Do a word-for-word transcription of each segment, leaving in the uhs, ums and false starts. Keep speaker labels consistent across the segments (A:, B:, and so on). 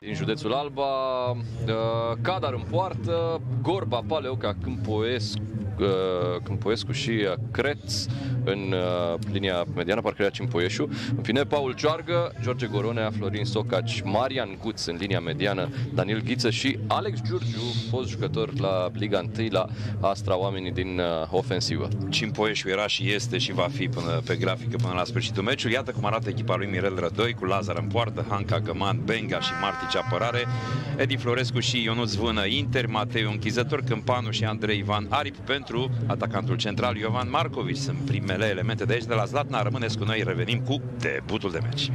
A: din județul Alba. Cadar în poartă, Gorba, Paleoca, Câmpoescu, Câmpoescu și Creț în linia mediană, parcă era Cimpoieșu. În fine, Paul Cioargă, George Goronea, Florin Socaci, Marian Guț în linia mediană, Daniel Ghiță și Alex Giurgiu, fost jucător la Liga unu, la Astra, oamenii din ofensivă.
B: Cimpoieșu era și este și va fi până pe grafică până la sfârșitul meciului. Iată cum arată echipa lui Mirel Rădoi, cu Lazar în poartă, Hanca, Găman, Benga și Martici apărare, Edi Florescu și Ionuț Vână Inter, Matei închizător, Câmpanu și Andrei Ivan aripi pentru atacantul central Iovan Marcovici. Sunt primele elemente de aici de la Zlatna. Rămâneți cu noi, revenim cu debutul de meci.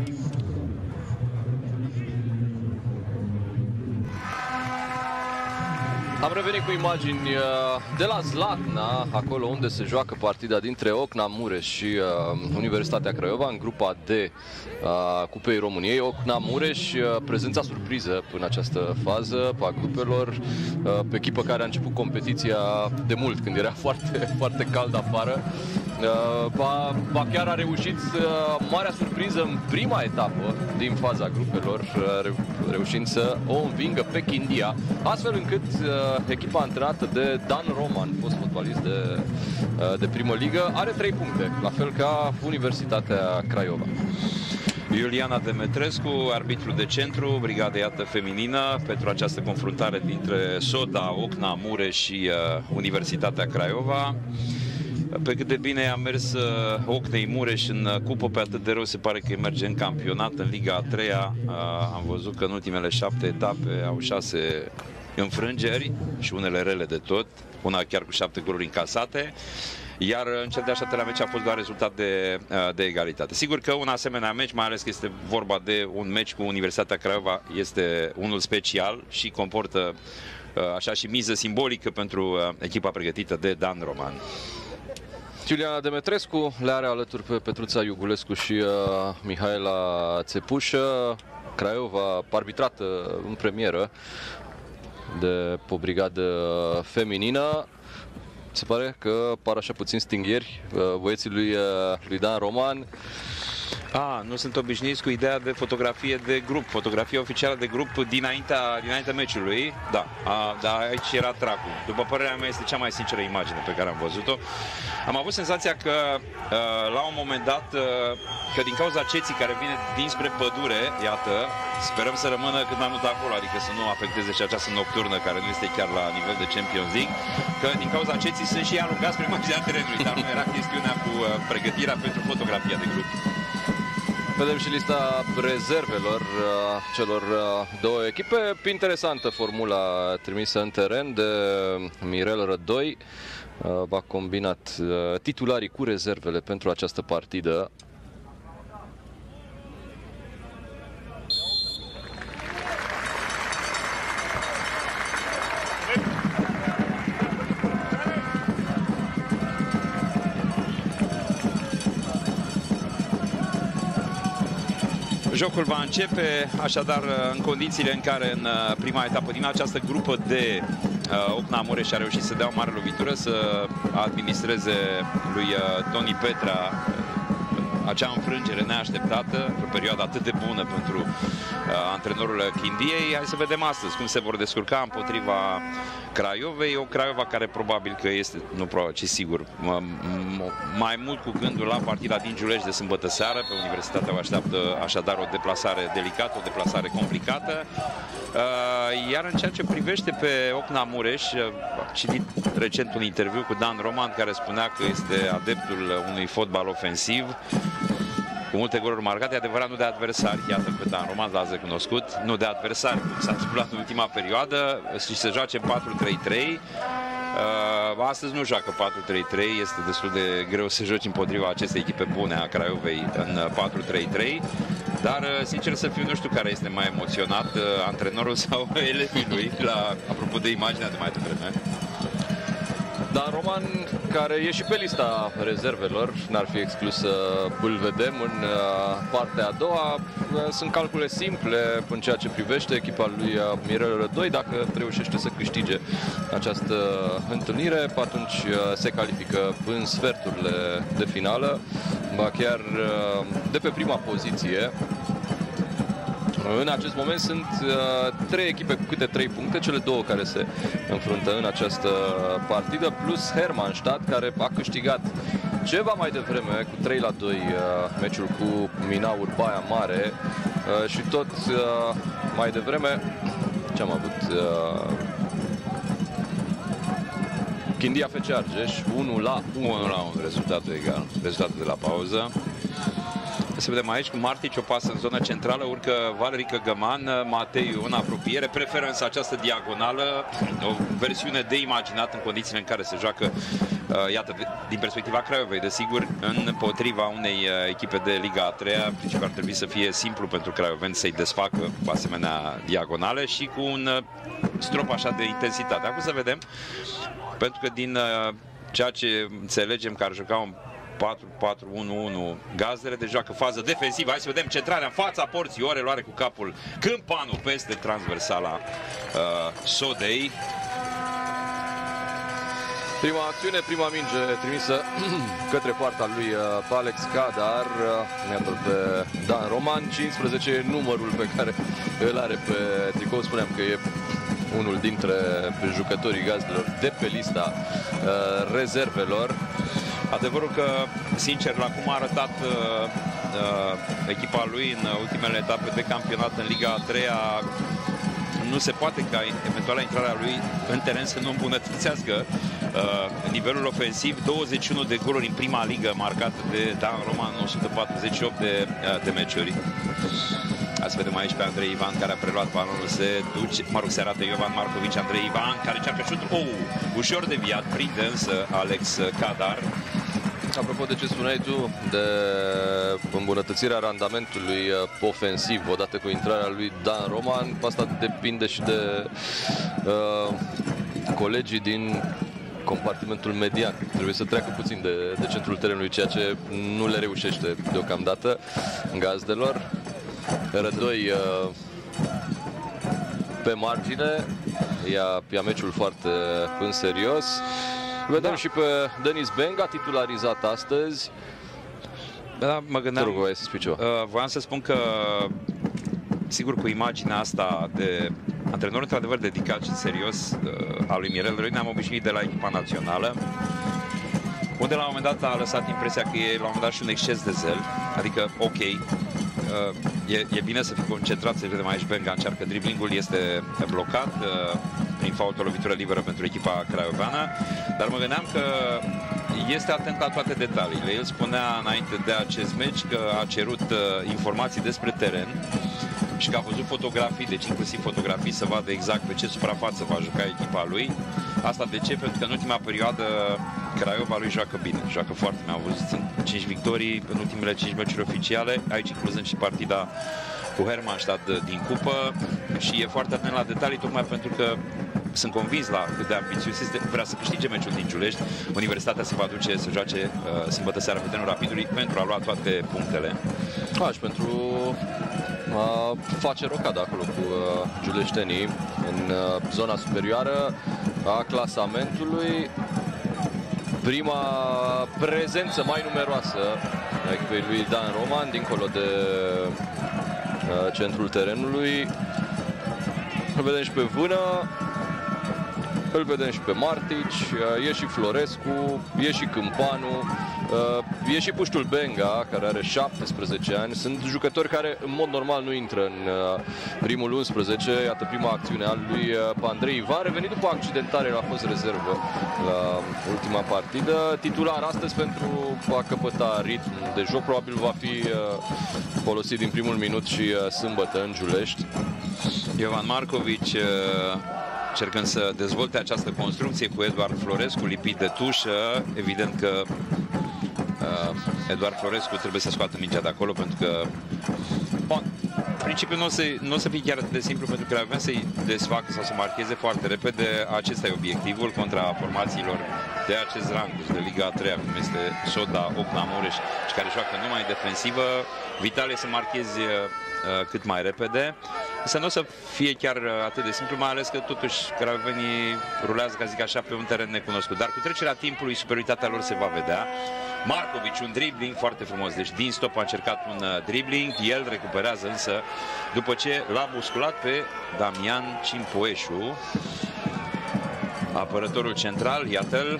A: Am revenit cu imagini de la Zlatna, acolo unde se joacă partida dintre Ocna Mureș și uh, Universitatea Craiova în grupa D a Cupei României. Ocna Mureș, uh, prezența surpriză în această fază a grupelor, uh, pe echipă care a început competiția de mult, când era foarte, foarte cald afară. Uh, ba, ba chiar a reușit uh, marea surpriză în prima etapă din faza grupelor, uh, reușind să o învingă pe Chindia, astfel încât uh, echipa antrenată de Dan Roman, fost fotbalist de, uh, de primă ligă, are trei puncte, la fel ca Universitatea Craiova.
B: Iuliana Demetrescu, arbitru de centru, brigada iată feminină, pentru această confruntare dintre Soda, Ocna Mureș și uh, Universitatea Craiova. Pe cât de bine a mers uh, Ocnei Mureș în uh, cupă, pe atât de rău se pare că îi merge în campionat, în Liga a treia. Uh, am văzut că în ultimele șapte etape au șase înfrângeri și unele rele de tot, una chiar cu șapte goluri încasate. Iar în cel de-a șaptelea meci a fost doar rezultat de, de egalitate. Sigur că un asemenea meci, mai ales că este vorba de un meci cu Universitatea Craiova, este unul special și comportă așa și miză simbolică pentru echipa pregătită de Dan Roman.
A: Iuliana Demetrescu le are alături pe Petruța Iugulescu și uh, Mihaela Țepușă. Craiova arbitrată în premieră de o brigadă feminină. Se pare că par așa puțin stinghieri băieții lui, lui Dan Roman.
B: Ah, nu sunt obișnuiți cu ideea de fotografie de grup, fotografie oficială de grup dinaintea, dinaintea meciului. Da, a, dar aici era tracul. După părerea mea este cea mai sinceră imagine pe care am văzut-o. Am avut senzația că la un moment dat, că din cauza ceții care vine dinspre pădure, iată, sperăm să rămână cât mai mult acolo, adică să nu afecteze și această nocturnă care nu este chiar la nivel de Champions League, că din cauza ceții sunt și alungați spre marginea terenului, dar nu era chestiunea cu pregătirea pentru fotografia de grup.
A: Vedem și lista rezervelor celor două echipe. Interesantă formula trimisă în teren de Mirel Rădoi. Va combinat titularii cu rezervele pentru această partidă.
B: Jocul va începe, așadar, în condițiile în care în prima etapă din această grupă de Ocna Mureș a reușit să dea o mare lovitură, să administreze lui Toni Petra acea înfrângere neașteptată, într-o perioadă atât de bună pentru uh, antrenorul Chindiei. Hai să vedem astăzi cum se vor descurca împotriva Craiovei, o Craiova care probabil că este, nu probabil, ci sigur, mai mult cu gândul la partida din Giulești de sâmbătă seară. Pe Universitatea o așteaptă așadar o deplasare delicată, o deplasare complicată. Uh, iar în ceea ce privește pe Ocna Mureș, am citit recent un interviu cu Dan Roman care spunea că este adeptul unui fotbal ofensiv cu multe goluri marcate, adevărat, nu de adversari. Iată pe Dan Roman l-ați recunoscut, nu de adversari, cum s-a întâmplat în ultima perioadă, și se joace patru trei trei. Uh, astăzi nu joacă patru trei trei, este destul de greu să joci împotriva acestei echipe bune a Craiovei în patru trei trei. Dar, sincer să fiu, nu știu care este mai emoționat, antrenorul sau elevii lui, la, apropo de imaginea de mai devreme.
A: Dan Roman, care e și pe lista rezervelor, n-ar fi exclus să îl vedem în partea a doua. Sunt calcule simple în ceea ce privește echipa lui Mirel Rădoi. Dacă reușește să câștige această întâlnire, atunci se califică în sferturile de finală, ba chiar de pe prima poziție. În acest moment sunt uh, trei echipe cu câte trei puncte, cele două care se înfruntă în această partidă, plus Hermannstadt, care a câștigat ceva mai devreme cu trei la doi uh, meciul cu Minaur Baia Mare uh, și tot uh, mai devreme ce am avut? Uh, Chindia F C Argeș, unu la unu,
B: rezultatul egal, rezultatul de la pauză. Să vedem aici cu Martic, o pasă în zona centrală, urcă Valerică Găman, Mateiu în apropiere, preferă însă această diagonală, o versiune de imaginat în condițiile în care se joacă, iată, din perspectiva Craiovei, desigur, împotriva unei echipe de Liga a treia, în principiu ar trebui să fie simplu pentru craiovenți să-i desfacă cu asemenea diagonale și cu un strop așa de intensitate. Acum să vedem, pentru că din ceea ce înțelegem că ar juca un patru patru unu unu Gazdele, deci joacă fază defensivă. Hai să vedem centrarea în fața porții, o reluare cu capul Câmpanu peste transversala uh, Sodei.
A: Prima acțiune, prima minge trimisă către poarta lui uh, Alex Cadar, uh, pe Dan Roman, cincisprezece numărul pe care îl are pe tricou. Spuneam că e unul dintre jucătorii Gazdelor de pe lista uh, rezervelor.
B: Adevărul că, sincer, la cum a arătat uh, uh, echipa lui în ultimele etape de campionat în Liga a treia, nu se poate ca eventuala intrarea lui în teren să nu îmbunătățească uh, nivelul ofensiv. douăzeci și unu de goluri în prima ligă marcată de Dan Roman în o sută patruzeci și opt de, uh, de meciuri. Hai să vedem aici pe Andrei Ivan, care a preluat balonul, se duce, mă rog, se arată Iovan Marcovici, Andrei Ivan, care încearcă șutul, oh, ușor deviat, prinde însă Alex Cadar.
A: Apropo de ce spuneai tu, de îmbunătățirea randamentului ofensiv odată cu intrarea lui Dan Roman, asta depinde și de uh, colegii din compartimentul median. Trebuie să treacă puțin de, de centrul terenului, ceea ce nu le reușește deocamdată Gazdelor. R doi uh, pe margine, ia, ia meciul foarte în serios. Vedem da. și pe Denis Benga, titularizat astăzi.
B: Da, mă gândeam,
A: rog, voiai să spui ceva.
B: Uh, voiam să spun că, sigur, cu imaginea asta de antrenor într-adevăr dedicat și serios uh, al lui Mirel Răi, ne-am obișnuit de la echipa națională, unde la un moment dat a lăsat impresia că e la un moment dat și un exces de zel. Adică, ok, uh, e, e bine să fii concentrat, să vedem aici Benga încearcă driblingul, este blocat uh, prin fault, o lovitură liberă pentru echipa craioveană, dar mă gândeam că este atent la toate detaliile. El spunea înainte de acest meci că a cerut uh, informații despre teren și că a văzut fotografii, deci inclusiv fotografii, să vadă exact pe ce suprafață va juca echipa lui. Asta de ce? Pentru că în ultima perioadă Craiova lui joacă bine, joacă foarte bine. Au văzut cinci victorii în ultimele cinci meciuri oficiale, aici incluzând și partida cu Hermannstadt din cupă, și e foarte atent la detalii, tocmai pentru că sunt convins la cât de ambițios este, vrea să câștige meciul din Giulești. Universitatea se va duce să joace uh, sâmbătă seara pe terenul Rapidului pentru a lua toate punctele.
A: A, și pentru a face rocada acolo cu uh, giuleștenii în uh, zona superioară a clasamentului. Prima prezență mai numeroasă a echipei lui Dan Roman dincolo de uh, centrul terenului. Îl vedem și pe Vână, îl vedem și pe Martici, e și Florescu, e și Câmpanu, e și puștul Benga, care are șaptesprezece ani. Sunt jucători care în mod normal nu intră în primul unsprezece. Iată prima acțiune a lui Andrei Ivan, revenit după accidentare, a fost rezervă la ultima partidă. Titular astăzi pentru a căpăta ritm de joc, probabil va fi folosit din primul minut și sâmbătă în Giulești.
B: Iovan Marcovici încercând să dezvolte această construcție cu Eduard Florescu lipit de tușă. Evident că uh, Eduard Florescu trebuie să scoată mingea de acolo, pentru că bon, în principiu nu o să, nu o să fie chiar atât de simplu, pentru că avem să-i desfacă sau să marcheze foarte repede. Acesta e obiectivul contra formațiilor de acest rang, deci de Liga a treia, cum este Soda, Ocna, Mureș, și care joacă numai defensivă. Vital e să marchezi uh, cât mai repede. Să nu o să fie chiar atât de simplu, mai ales că totuși craiovenii rulează, ca zic așa, pe un teren necunoscut. Dar cu trecerea timpului, superioritatea lor se va vedea. Markovic, un dribbling foarte frumos, deci din stop a încercat un dribbling, el recuperează însă după ce l-a musculat pe Damian Cimpoeșu, apărătorul central, iată-l.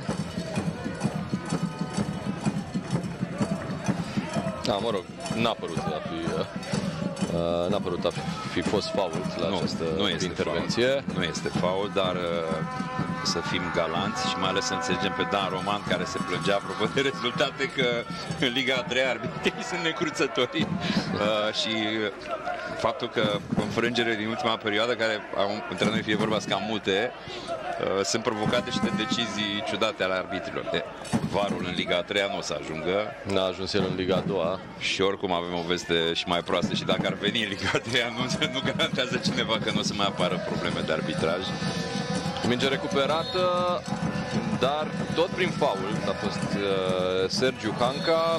A: Da, mă rog, n-a părut a fi, uh, n-a părut a fi, fi fost fault la
B: nu,
A: această
B: nu este
A: intervenție.
B: Fault. Nu este fault, dar uh, să fim galanți și mai ales să înțelegem pe Dan Roman, care se plângea apropo de rezultate că în Liga a treia arbitrii sunt necruțători uh, și faptul că înfrângerile din ultima perioadă, care au, între noi fie vorba cam multe, uh, sunt provocate și de decizii ciudate ale arbitrilor. De varul în Liga a treia nu o să ajungă.
A: N-a ajuns el în Liga a doua.
B: Și oricum avem o veste și mai proastă și dacă ar veni în Liga a treia nu, nu garantează cineva că nu o să mai apară probleme de arbitraj.
A: Minge recuperată, dar tot prin faul a fost uh, Sergiu Hanca.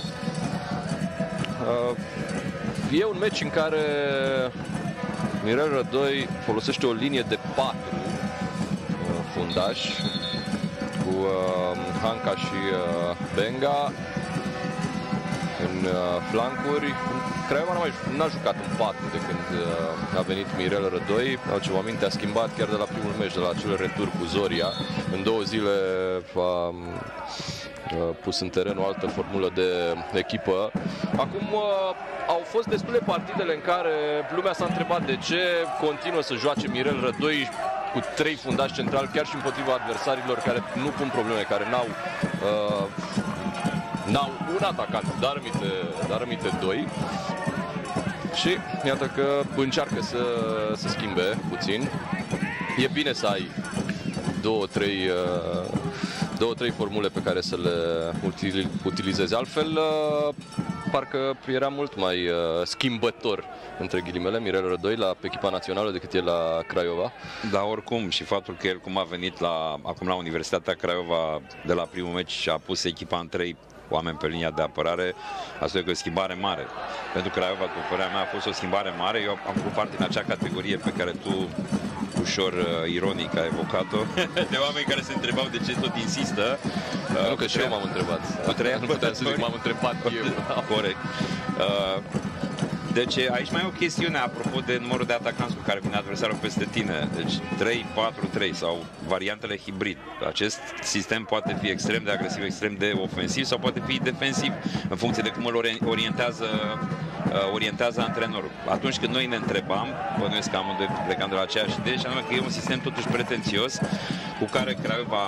A: Uh, e un meci în care Mirel Rădoi folosește o linie de patru uh, fundași cu uh, Hanca și uh, Benga în uh, flancuri. Craiova n-a, mai, n-a jucat în patru de când uh, a venit Mirel Rădoi. Altceva aminte, a schimbat chiar de la primul meci, de la acel retur cu Zoria. În două zile a uh, pus în teren o altă formulă de echipă. Acum uh, au fost destule partidele în care lumea s-a întrebat de ce continuă să joace Mirel Rădoi cu trei fundași centrali, chiar și împotriva adversarilor care nu pun probleme, care n-au uh, n-au un atacant, dar rămite, dar rămite doi. Și iată că încearcă să se schimbe puțin. E bine să ai două, trei, două, trei formule pe care să le utilizezi. Altfel, parcă era mult mai schimbător, între ghilimele, Mirel Rădoi la pe echipa națională decât e la Craiova.
B: Dar oricum, și faptul că el cum a venit la, acum la Universitatea Craiova de la primul meci și a pus echipa în trei oameni pe linia de apărare, asta e o schimbare mare. Pentru Craiova, după părerea mea, a fost o schimbare mare. Eu am făcut parte în acea categorie pe care tu, ușor uh, ironic, ai evocat-o, de oameni care se întrebau de ce tot insistă.
A: Uh, nu, că și eu m-am întrebat. Nu puteam să zic, m-am întrebat eu.
B: Corect. Uh, Deci aici mai e o chestiune apropo de numărul de atacanți cu care vine adversarul peste tine. Deci trei patru trei sau variantele hibrid. Acest sistem poate fi extrem de agresiv, extrem de ofensiv sau poate fi defensiv în funcție de cum îl orientează, orientează antrenorul. Atunci când noi ne întrebam, bănuiesc că amândoi plecam de la aceeași idee, și anume că e un sistem totuși pretențios cu care Craiova,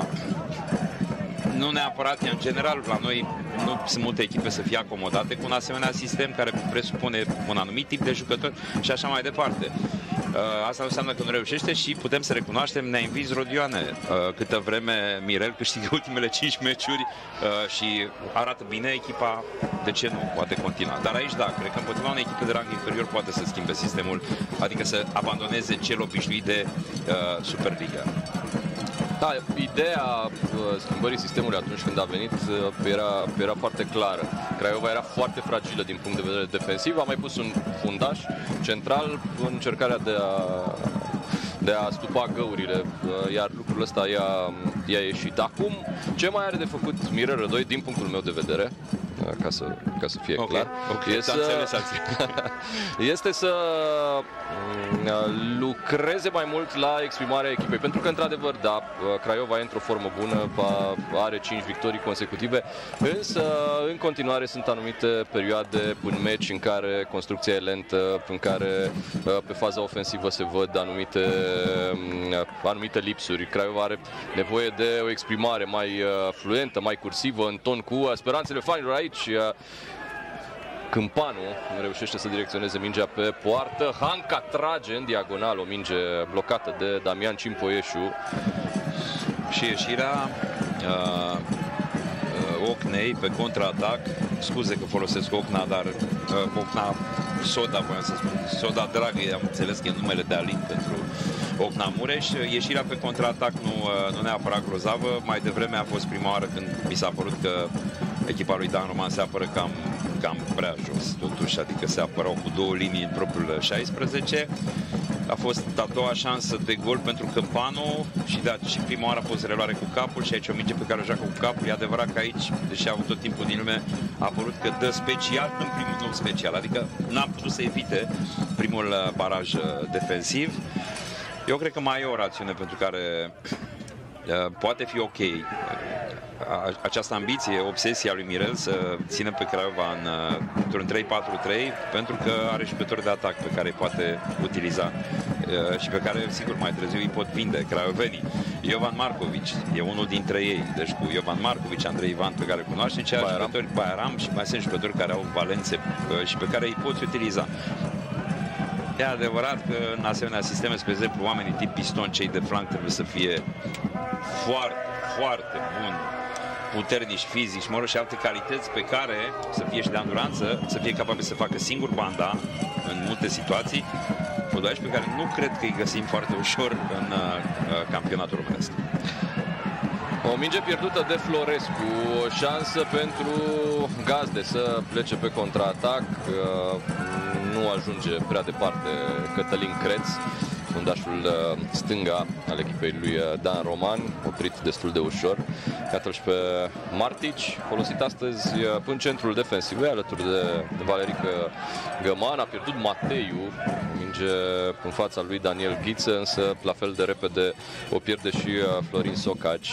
B: nu neapărat, în general, la noi nu sunt multe echipe să fie acomodate cu un asemenea sistem care presupune un anumit tip de jucători și așa mai departe. Asta nu înseamnă că nu reușește și putem să recunoaștem, ne-a învins Rodioane. Câtă vreme Mirel câștigă ultimele cinci meciuri și arată bine, echipa, de ce nu, poate continua. Dar aici, da, cred că împotriva unei echipe de rang inferior poate să schimbe sistemul, adică să abandoneze cel obișnuit de uh, Superliga.
A: Da, ideea schimbării sistemului atunci când a venit era, era foarte clară. Craiova era foarte fragilă din punct de vedere defensiv, a mai pus un fundaș central în încercarea de a, de a stupa găurile, iar lucrul ăsta i-a, i-a ieșit. Acum, ce mai are de făcut Mirel Rădoi, din punctul meu de vedere, ca să, ca să fie
B: okay,
A: clar,
B: okay,
A: este, să, este să lucreze mai mult la exprimarea echipei. Pentru că, într-adevăr, da, Craiova e într-o formă bună, are cinci victorii consecutive, însă, în continuare, sunt anumite perioade în meci în care construcția e lentă, în care pe faza ofensivă se văd anumite, anumite lipsuri. Craiova are nevoie de o exprimare mai fluentă, mai cursivă, în ton cu speranțele fanilor aici. Câmpanu reușește să direcționeze mingea pe poartă. Hanca trage în diagonal o minge blocată de Damian Cimpoeșu.
B: Și ieșirea uh, Ocnei pe contraatac. Scuze că folosesc Ocna, dar uh, Ocna Soda, voiam să spun. Soda Dragă, am înțeles că e numele de alin pentru Ocna Mureș. Ieșirea pe contraatac nu, uh, nu neapărat grozavă. Mai devreme a fost prima oară când mi s-a părut că echipa lui Dan Roman se apără cam, cam prea jos, totuși, adică se apărau cu două linii în propriul șaisprezece. A fost a doua șansă de gol pentru Câmpanu și, da, și prima oară a fost reluare cu capul și aici o minge pe care o joacă cu capul. E adevărat că aici, deși a avut tot timpul din lume, a apărut că dă special în primul, nu special, adică n-a putut să evite primul baraj defensiv. Eu cred că mai e o rațiune pentru care uh, poate fi ok această ambiție, obsesia lui Mirel să țină pe Craiova în, într-un trei patru trei, pentru că are jucători de atac pe care îi poate utiliza uh, și pe care, sigur, mai târziu îi pot vinde craiovenii. Jovan Marković e unul dintre ei, deci cu Jovan Marković, Andrei Ivan, pe care îl cunoaște, și jucători Bairam și mai sunt jucători care au valențe uh, și pe care îi poți utiliza. E adevărat că în asemenea sisteme, spre exemplu, oamenii tip piston, cei de flanc, trebuie să fie foarte, foarte buni, puternici, fizici, mă rog, și alte calități pe care să fie și de anduranță, să fie capabil să facă singur banda în multe situații, fotbaliști pe care nu cred că îi găsim foarte ușor în uh, campionatul românesc.
A: O minge pierdută de Florescu, o șansă pentru Gazde să plece pe contraatac. Nu ajunge prea departe Cătălin Creț, fundașul stânga al echipei lui Dan Roman, oprit destul de ușor. Iată-l și pe Martici, folosit astăzi în centrul defensiv, alături de Valerică Găman. A pierdut Mateiu, minge în fața lui Daniel Ghiță, însă la fel de repede o pierde și Florin Socaci.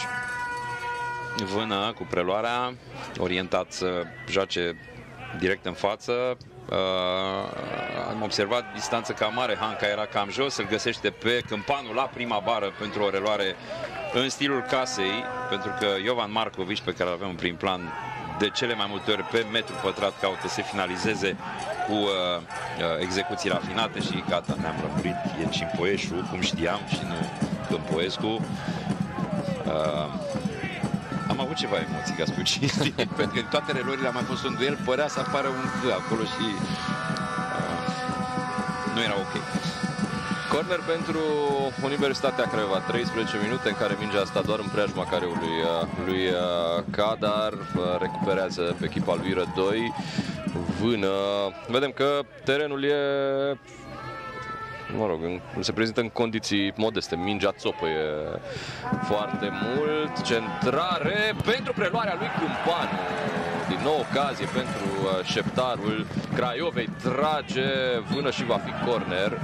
B: Vână cu preluarea, orientat să joace direct în față. Uh, am observat distanță cam mare, Hanca era cam jos, îl găsește pe Câmpanu la prima bară pentru o reluare în stilul casei, pentru că Jovan Marković, pe care îl avem în prim plan, de cele mai multe ori pe metru pătrat caută să finalizeze cu uh, execuții rafinate și gata, ne-am lămurit, e Cimpoeșu, cum știam, și nu Câmpoescu. Uh, Am avut ceva emoții, ca spui, pentru că în toate reluările a mai fost un duel, părea să apară un C acolo și uh, nu era ok.
A: Corner pentru Universitatea Craiova, treisprezece minute în care mingea asta doar în preajma careului lui Cadar, recuperează pe echipa lui Rădoi. Vână, vedem că terenul e, mă rog, se prezintă în condiții modeste. Mingea țopăie foarte mult. Centrare pentru preluarea lui Câmpanu. Din nou ocazie pentru șeptarul Craiovei. Trage Vână și va fi corner.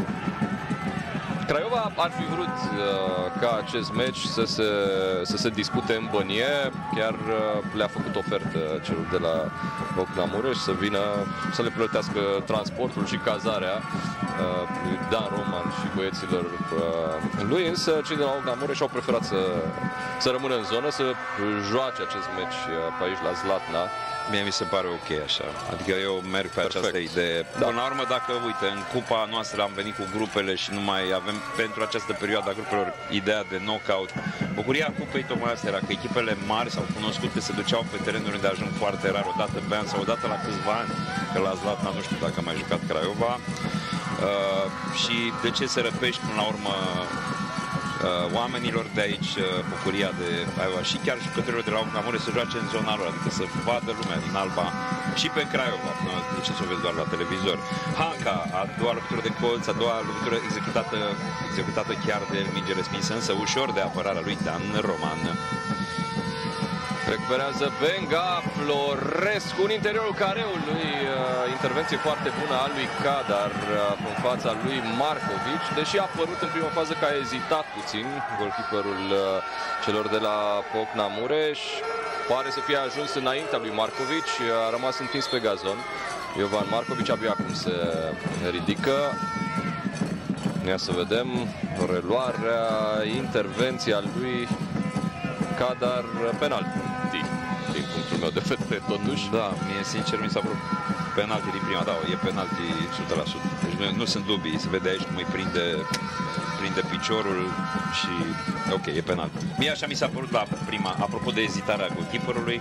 A: Craiova ar fi vrut uh, ca acest meci să se, să se dispute în Bănie. Chiar uh, le-a făcut ofertă celor de la Ocna Mureș să vină să le plătească transportul și cazarea uh, Dan Roman și băieților uh, lui, însă cei de la Ocna Mureș au preferat să, să rămână în zonă, să joace acest meci uh, pe aici la Zlatna.
B: Mie mi se pare ok așa. Adică eu merg pe Perfect. această idee. Da. Până la urmă, dacă, uite, în cupa noastră am venit cu grupele și nu mai avem pentru această perioadă a grupelor ideea de knockout. Bucuria cupei tocmai asta era că echipele mari sau cunoscute se duceau pe terenuri unde ajung foarte rar, o dată pe an sau o dată la câțiva ani, că la Zlatna nu știu dacă a mai jucat Craiova. Uh, și de ce să răpești până la urmă oamenilor de aici bucuria de Craiova și chiar jucătorilor de la Ocna Mureș să joace în zona lor, adică să vadă lumea din Alba și pe Craiova, de ce să o vezi doar la televizor. Hanca, a doua lovitură de colț, a doua lovitură executată, executată chiar de minge respinsă, însă ușor de apărarea lui Dan Roman.
A: Recuperează Benga, Florescu în interiorul careului, intervenție foarte bună a lui Cadar în fața lui Marković, deși a părut în prima fază că a ezitat puțin golkiperul celor de la Ocna Mureș. Pare să fie ajuns înaintea lui Marković, a rămas întins pe gazon. Jovan Marković abia acum se ridică. Ia să vedem reluarea, intervenția lui Cadar, penalti din punctul meu de vedere, totuși.
B: Da, mie sincer mi s-a părut penalti din prima, da, e penalti o sută la sută. Deci nu, nu sunt dubii, se vede aici cum îi prinde, prinde piciorul și ok, e penalti. Mie așa mi s-a părut la prima, apropo de ezitarea golkiperului.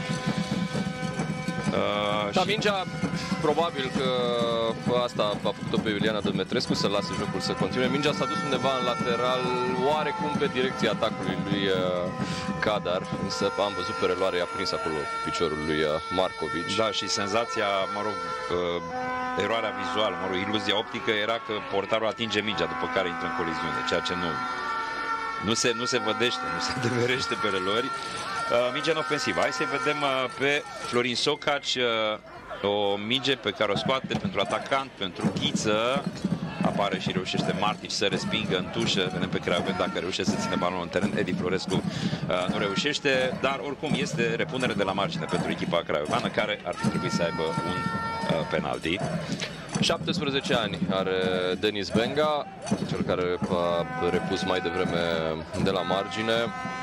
A: Uh, da, și... mingea, probabil că asta a făcut-o pe Iuliana Dămetrescu să lase jocul să continue. Mingea s-a dus undeva în lateral, oarecum pe direcția atacului lui uh, Cadar, însă am văzut pe reluare, a prins acolo piciorul lui uh, Marković.
B: Da, și senzația, mă rog, uh, eroarea vizuală, mă rog, iluzia optică era că portarul atinge mingea, după care intră în coliziune, ceea ce nu, nu, se, nu se vădește, nu se adeverește pe relori. Uh, minge în ofensivă. Hai să vedem uh, pe Florin Socaci, uh, o minge pe care o scoate pentru atacant, pentru Ghiță. Apare și reușește Martic să respingă în tușă. Vedem pe Craioven dacă reușește să ține balonul în teren. Edi Florescu uh, nu reușește, dar oricum este repunere de la margine pentru echipa craiovană, care ar fi trebuit să aibă un uh, penalti.
A: șaptesprezece ani are Denis Benga, cel care a repus mai devreme de la margine.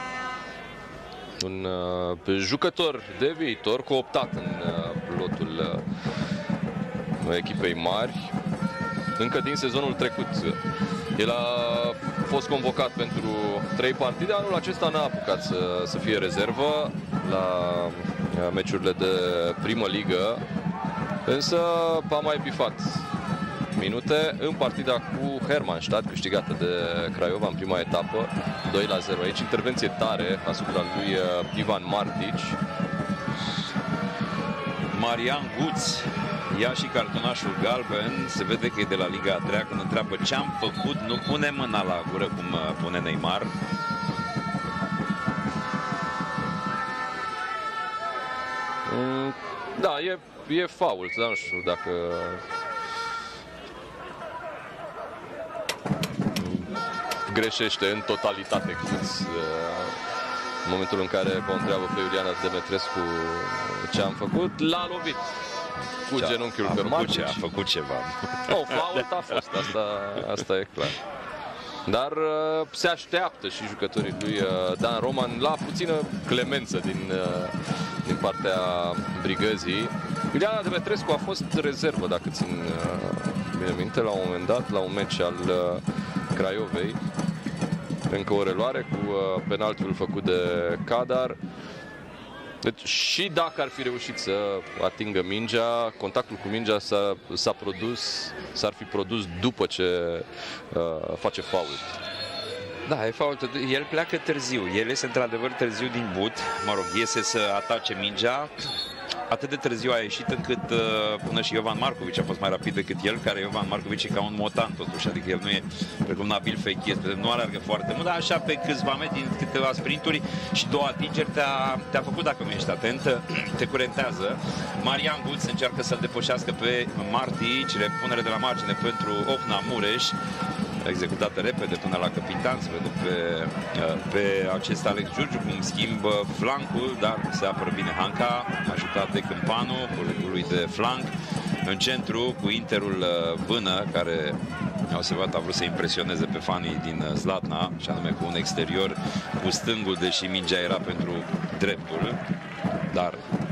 A: Un uh, jucător de viitor cooptat în uh, lotul uh, echipei mari. Încă din sezonul trecut. El a fost convocat pentru trei partide. Anul acesta n-a apucat să, să fie rezervă la uh, meciurile de primă ligă. Însă a mai bifat minute în partida cu Hermannstadt, câștigată de Craiova în prima etapă, doi la zero. Aici intervenție tare asupra lui Ivan Martic.
B: Marian Guț ia și cartonașul galben. Se vede că e de la Liga a treia. Când întreabă ce am făcut, nu pune mâna la gură cum pune Neymar.
A: Mm, da, e, e fault, dar nu știu dacă greșește în totalitate Guț în momentul în care o întreabă pe Iuliana Demetrescu ce am făcut. L-a lovit cu genunchiul pe Martic.
B: A făcut ceva.
A: O, fault a fost, asta, asta e clar. Dar uh, se așteaptă și jucătorii lui uh, Dan Roman la puțină clemență din, uh, din partea brigăzii. Iuliana Demetrescu a fost rezervă, dacă țin uh, bine minte, la un moment dat, la un meci al uh, Craiovei. Încă o reluare cu uh, penaltiul făcut de Cadar. Deci și dacă ar fi reușit să atingă mingea, contactul cu mingea s-a produs, s-ar fi produs după ce uh, face fault.
B: Da, e fault. El pleacă târziu. El este într-adevăr târziu din but. Mă rog, iese să atace mingea. Atât de târziu a ieșit încât uh, până și Jovan Markovic a fost mai rapid decât el, care Jovan Markovic e ca un motan totuși, adică el nu e precum Nabil Fekir, nu alergă foarte mult, dar așa pe câțiva metri, din câteva sprinturi și două atingeri te-a te făcut, dacă nu ești atent, te curentează. Marian Guț încearcă să-l depășească pe Martic, repunere de la margine pentru Ocna Mureș, executată repede până la capitan. Se vede pe, pe acest Alex Giurgiu cum schimbă flancul, dar se apără bine Hanca, ajutat de Câmpanu, colegul lui de flanc. În centru cu Interul Vână, care a observat, a vrut să impresioneze pe fanii din Zlatna, și anume cu un exterior cu stângul, deși mingea era pentru dreptul, dar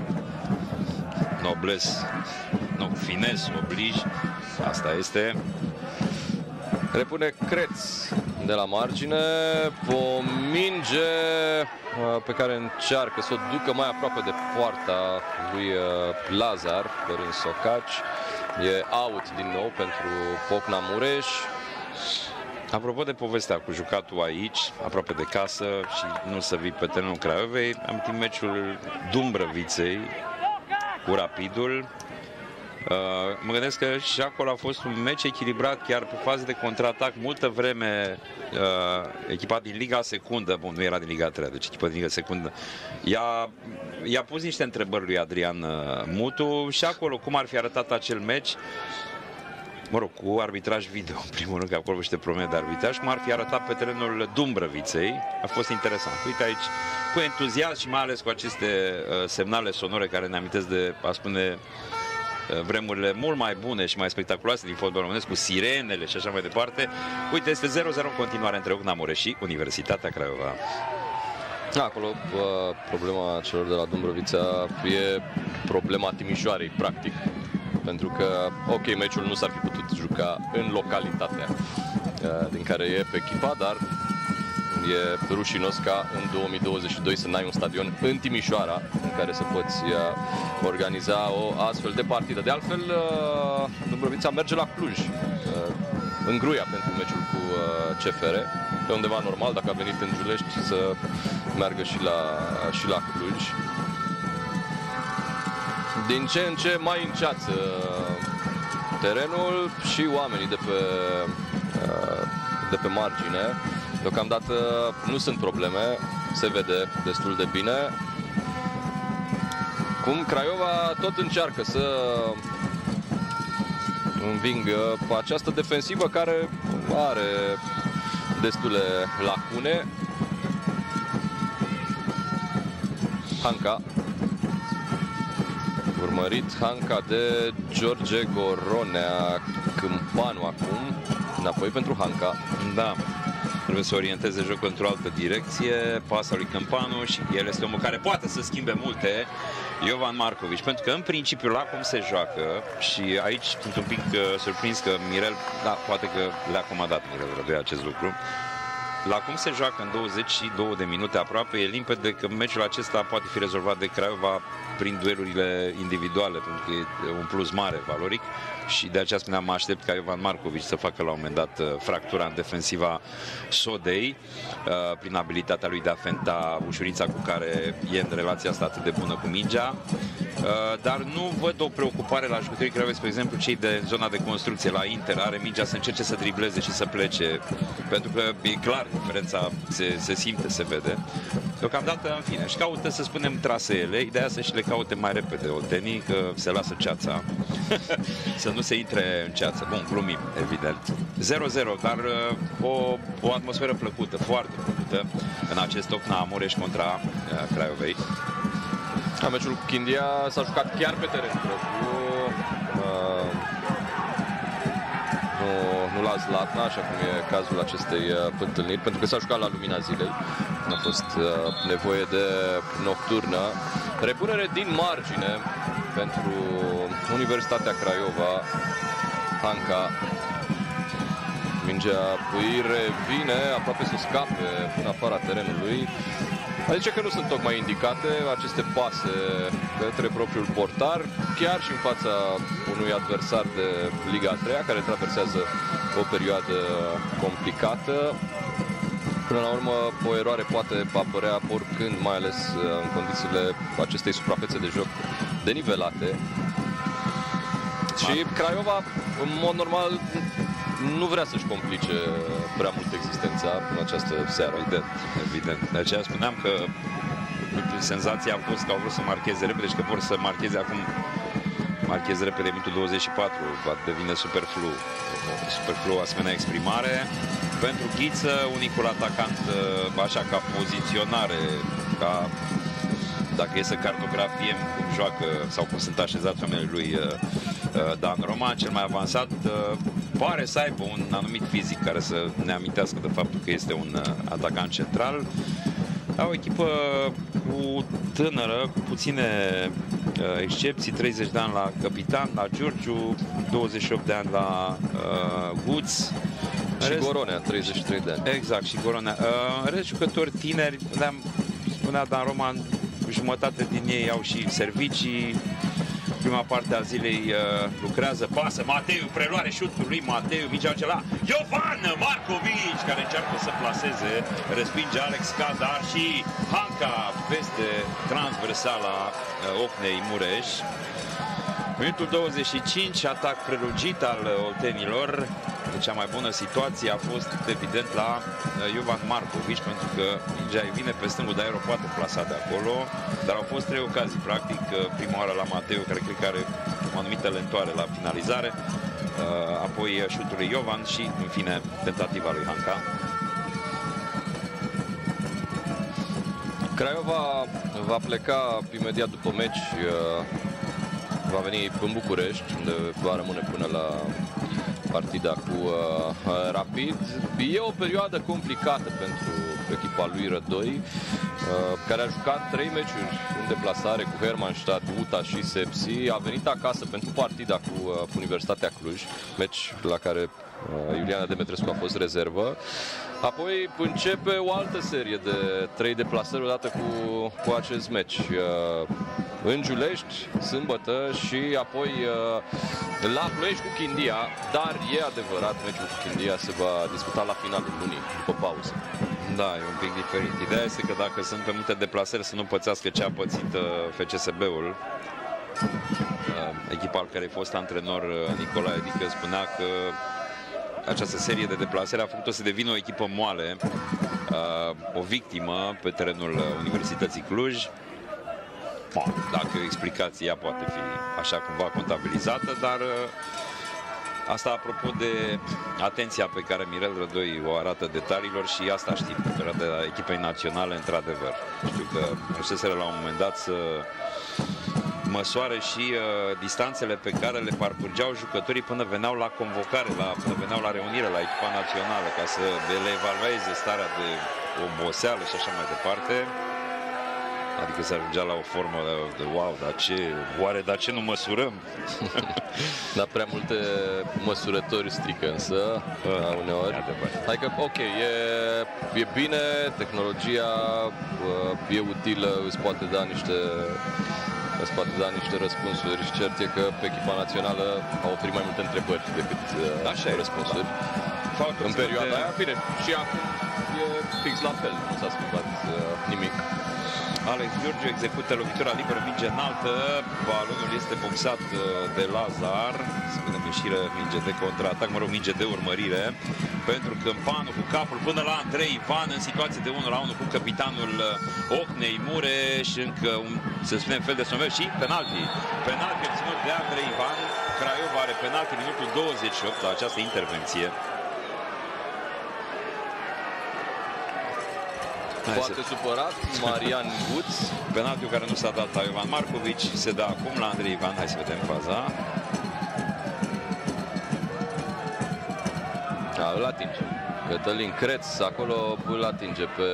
B: nobles, nu, fines, obligi, asta este.
A: Repune Creț de la margine, o minge pe care încearcă să o ducă mai aproape de poarta lui Lazar, Florin Socaci. E out din nou pentru Ocna Mureș.
B: Apropo de povestea cu jucatul aici, aproape de casă, și nu să vii pe terenul Craiovei, am timp meciul Dumbrăviței cu Rapidul. Uh, mă gândesc că și acolo a fost un meci echilibrat, chiar pe fază de contraatac, multă vreme uh, echipa din Liga Secundă, bun, nu era din Liga a treia, deci echipa din Liga Secundă, i-a pus niște întrebări lui Adrian uh, Mutu și acolo cum ar fi arătat acel meci, mă rog, cu arbitraj video, în primul rând, că acolo niște probleme de arbitraj, cum ar fi arătat pe terenul Dumbrăviței. A fost interesant. Uite aici, cu entuziasm și mai ales cu aceste uh, semnale sonore care ne amintesc de, a spune, vremurile mult mai bune și mai spectaculoase din fotbalul românesc, cu sirenele și așa mai departe. Uite, este zero zero în continuare între Ocna Mureș și Universitatea Craiova.
A: Acolo problema celor de la Dumbrăvița e problema Timișoarei, practic. Pentru că, ok, meciul nu s-ar fi putut juca în localitatea din care e pe echipa, dar e rușinos ca în două mii douăzeci și doi să n-ai un stadion în Timișoara în care să poți organiza o astfel de partidă. De altfel, Dumbrăvița merge la Cluj, în Gruia, pentru meciul cu C F R. Pe undeva normal, dacă a venit în Giulești, să meargă și la, și la Cluj. Din ce în ce mai înceață terenul și oamenii de pe, de pe margine. Deocamdată nu sunt probleme, se vede destul de bine. Cum Craiova tot încearcă să învingă această defensivă care are destule lacune. Hanca. Urmărit Hanca de George Goronea. Câmpanu acum. Înapoi pentru Hanca.
B: Da. Trebuie să orienteze jocul într-o altă direcție. Pasa lui Câmpanu și el este omul care poate să schimbe multe. Jovan Marković, pentru că în principiu la cum se joacă, și aici sunt un pic uh, surprins că Mirel, da, poate că le-a comandat Mirel Rădoi acest lucru. La cum se joacă în douăzeci și două de minute aproape, e limpede că meciul acesta poate fi rezolvat de Craiova prin duelurile individuale, pentru că e un plus mare valoric și de aceea spuneam, mă aștept ca Jovan Marković să facă la un moment dat fractura în defensiva Sodei, prin abilitatea lui de a fenta ușurința cu care e în relația asta atât de bună cu mingea. Dar nu văd o preocupare la jucătorii Craiova, spre exemplu cei de zona de construcție la Inter, are mingea să încerce să dribleze și să plece, pentru că e clar, diferența se, se simte, se vede. Deocamdată, în fine, își caută, să spunem, traseele, ideea să și le caute mai repede oltenii, că se lasă ceața, să nu se intre în ceață. Bun, glumim, evident. zero zero, dar o, o atmosferă plăcută, foarte plăcută, în acest Ocna Mureș contra uh, Craiovei.
A: La meciul cu Chindia s-a jucat chiar pe teren propriu, uh, nu, nu la Zlatna, așa cum e cazul acestei uh, întâlniri, pentru că s-a jucat la lumina zilei, a fost uh, nevoie de nocturnă. Repunere din margine pentru Universitatea Craiova. Hanca, mingea îi revine, aproape să scape în afara terenului. Adică că nu sunt tocmai indicate aceste pase către propriul portar, chiar și în fața unui adversar de Liga a treia, care traversează o perioadă complicată. Până la urmă, o eroare poate apărea oricând, mai ales în condițiile acestei suprafețe de joc denivelate. Și Craiova, în mod normal, nu vrea să-și complice prea mult existența în această seară.
B: Evident, evident. De aceea spuneam că senzația a fost că au vrut să marcheze repede și că vor să marcheze acum, marcheze repede minutul douăzeci și patru, va devine superflu, superflu asemenea exprimare. Pentru Ghiță, unicul atacant, așa ca poziționare, ca dacă e să cartografiem cum joacă sau cum sunt așezați oamenii lui Dan Roman, cel mai avansat, pare să aibă un anumit fizic care să ne amintească de faptul că este un atacant central. Au o echipă cu tânără, cu puține excepții, treizeci de ani la capitan, la Giurgiu, douăzeci și opt de ani la uh, Guț.
A: Și rest... Goronea, treizeci și trei de ani.
B: Exact, și Goronea. Uh, în rest, jucători tineri, spunea Dan Roman, jumătate din ei au și servicii. Prima parte a zilei uh, lucrează, pasă, Mateu, preluare șutul lui Mateu, mingea la Jovan Marković, care încearcă să plaseze, respinge Alex Cadar și Hanca peste transversala uh, Ocnei Mureș. Minutul douăzeci și cinci, atac prelungit al oltenilor. Cea mai bună situație a fost evident la Jovan Marković, pentru că mingea îi vine pe stângul, dar el o poate plasa de acolo. Dar au fost trei ocazii, practic. Prima oară la Mateu, care cred că are o anumită lentoare la finalizare. Apoi șutul lui Jovan și, în fine, tentativa lui Hanca.
A: Craiova va pleca imediat după meci. Va veni în București, unde va rămâne până la partida cu uh, Rapid. E o perioadă complicată pentru echipa lui Rădoi, uh, care a jucat trei meciuri în deplasare cu Hermannstadt, U T A și Sepsi. A venit acasă pentru partida cu uh, Universitatea Cluj, meci la care uh, Iuliana Demetrescu a fost rezervă. Apoi începe o altă serie de trei deplasări odată cu, cu acest meci. Uh, în Giulești, sâmbătă, și apoi uh, la Ploiești cu Chindia, dar e adevărat, meciul cu Chindia se va disputa la finalul lunii, după pauză.
B: Da, e un pic diferit. Ideea este că dacă sunt pe multe deplasări, să nu pățească ce a pățit uh, F C S B-ul. echipa al cărei fost antrenor Nicolae Adică spunea că această serie de deplasări a făcut-o să devină o echipă moale, o victimă pe terenul Universității Cluj. Dacă o explicație ea poate fi așa cumva contabilizată, dar asta apropo de atenția pe care Mirel Rădoi o arată detaliilor și asta știm pe perioada echipei naționale, într-adevăr. Știu că reușeseră la un moment dat să măsoare și uh, distanțele pe care le parcurgeau jucătorii până veneau la convocare, la, până veneau la reunire la echipa națională, ca să le evalueze starea de oboseală și așa mai departe. Adică se ajungea la o formă de, de wow, dar ce, oare, dar ce nu măsurăm?
A: Dar prea multe măsurători strică însă, uh, uneori. Adică, ok, e, e bine, tehnologia uh, e utilă, îți poate da niște îți poate da niște răspunsuri și cert e că pe echipa națională a oferit mai multe întrebări decât uh, așa răspunsuri. Da. În perioada de... aia, bine, și acum e fix la fel, nu s-a schimbat uh, nimic.
B: Alex Giurgiu execută lovitura liberă, minge înaltă, balonul este boxat de Lazar, să vedem ieșire, minge de contraatac, mă rog, minge de urmărire, pentru Câmpanu cu capul până la Andrei Ivan în situație de unu la unu cu capitanul Ocnei Mureș, încă un, să spunem, fel de somer și penalti. Penalti obținut de Andrei Ivan, Craiova are penalti minutul douăzeci și opt la această intervenție.
A: Foarte supărat, Marian Guț.
B: Penaltiul care nu s-a dat la Ivan Marcovici se dă acum la Andrei Ivan. Hai să vedem faza.
A: Da, îl atinge. Cătălin Creț acolo îl atinge pe,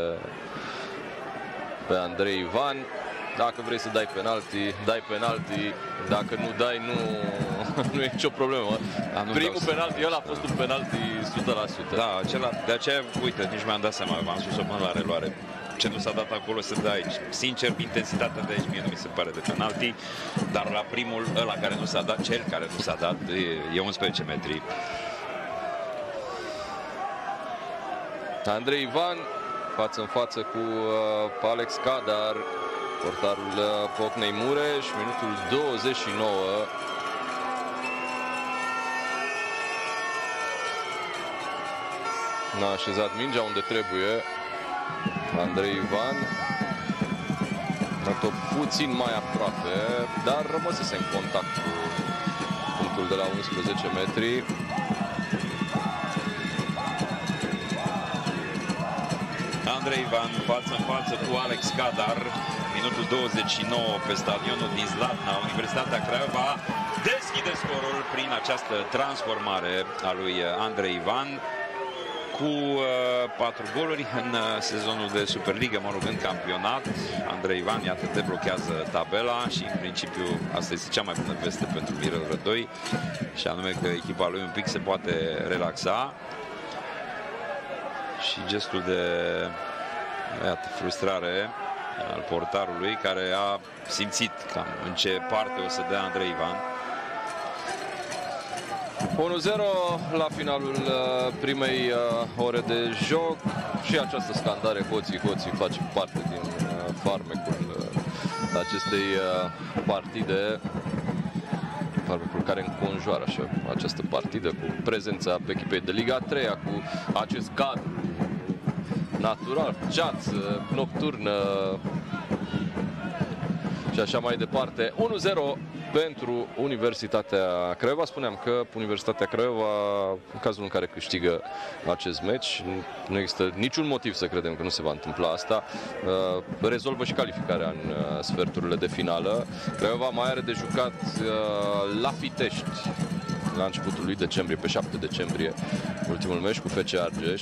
A: pe Andrei Ivan. Dacă vrei să dai penalti, dai penalti. Dacă nu dai, nu, nu e nicio problemă. Da, primul penalti, el a fost un penalti o sută la sută.
B: Da, acela, de aceea, uite, nici mi-am dat seama, v-am spus-o până la reluare. Ce nu s-a dat acolo se dă aici. Sincer, intensitatea de aici mie nu mi se pare de penalti, dar la primul, ăla care nu s-a dat, cel care nu s-a dat, e, e unsprezece metri.
A: Andrei Ivan, față în față cu uh, Alex Cadar, portarul uh, Ocnei Mureș, minutul douăzeci și nouă. N-a așezat mingea unde trebuie Andrei Ivan. Dat-o puțin mai aproape, dar rămăsese în contact cu punctul de la unsprezece metri.
B: Andrei Ivan față în față cu Alex Cadar. Minutul douăzeci și nouă pe stadionul din Zlatna. Universitatea Craiova deschide scorul prin această transformare a lui Andrei Ivan. Cu uh, patru goluri în uh, sezonul de Superliga, mă rog, în campionat. Andrei Ivan, iată, deblochează tabela și, în principiu, asta este cea mai bună veste pentru Mirel Rădoi, și anume că echipa lui un pic se poate relaxa. Și gestul de, iată, frustrare al portarului, care a simțit cam în ce parte o să dea Andrei Ivan.
A: unu zero la finalul primei ore de joc și această scandare hoții, hoții face parte din farmecul acestei partide, farmecul care înconjoară așa această partidă, cu prezența pe echipei de Liga a treia, cu acest cadru natural, ceață nocturnă și așa mai departe. unu zero pentru Universitatea Craiova. Spuneam că Universitatea Craiova, în cazul în care câștigă acest meci, nu există niciun motiv să credem că nu se va întâmpla asta, rezolvă și calificarea în sferturile de finală. Craiova mai are de jucat la Pitești la începutul lui decembrie, pe șapte decembrie, ultimul meci cu F C Argeș.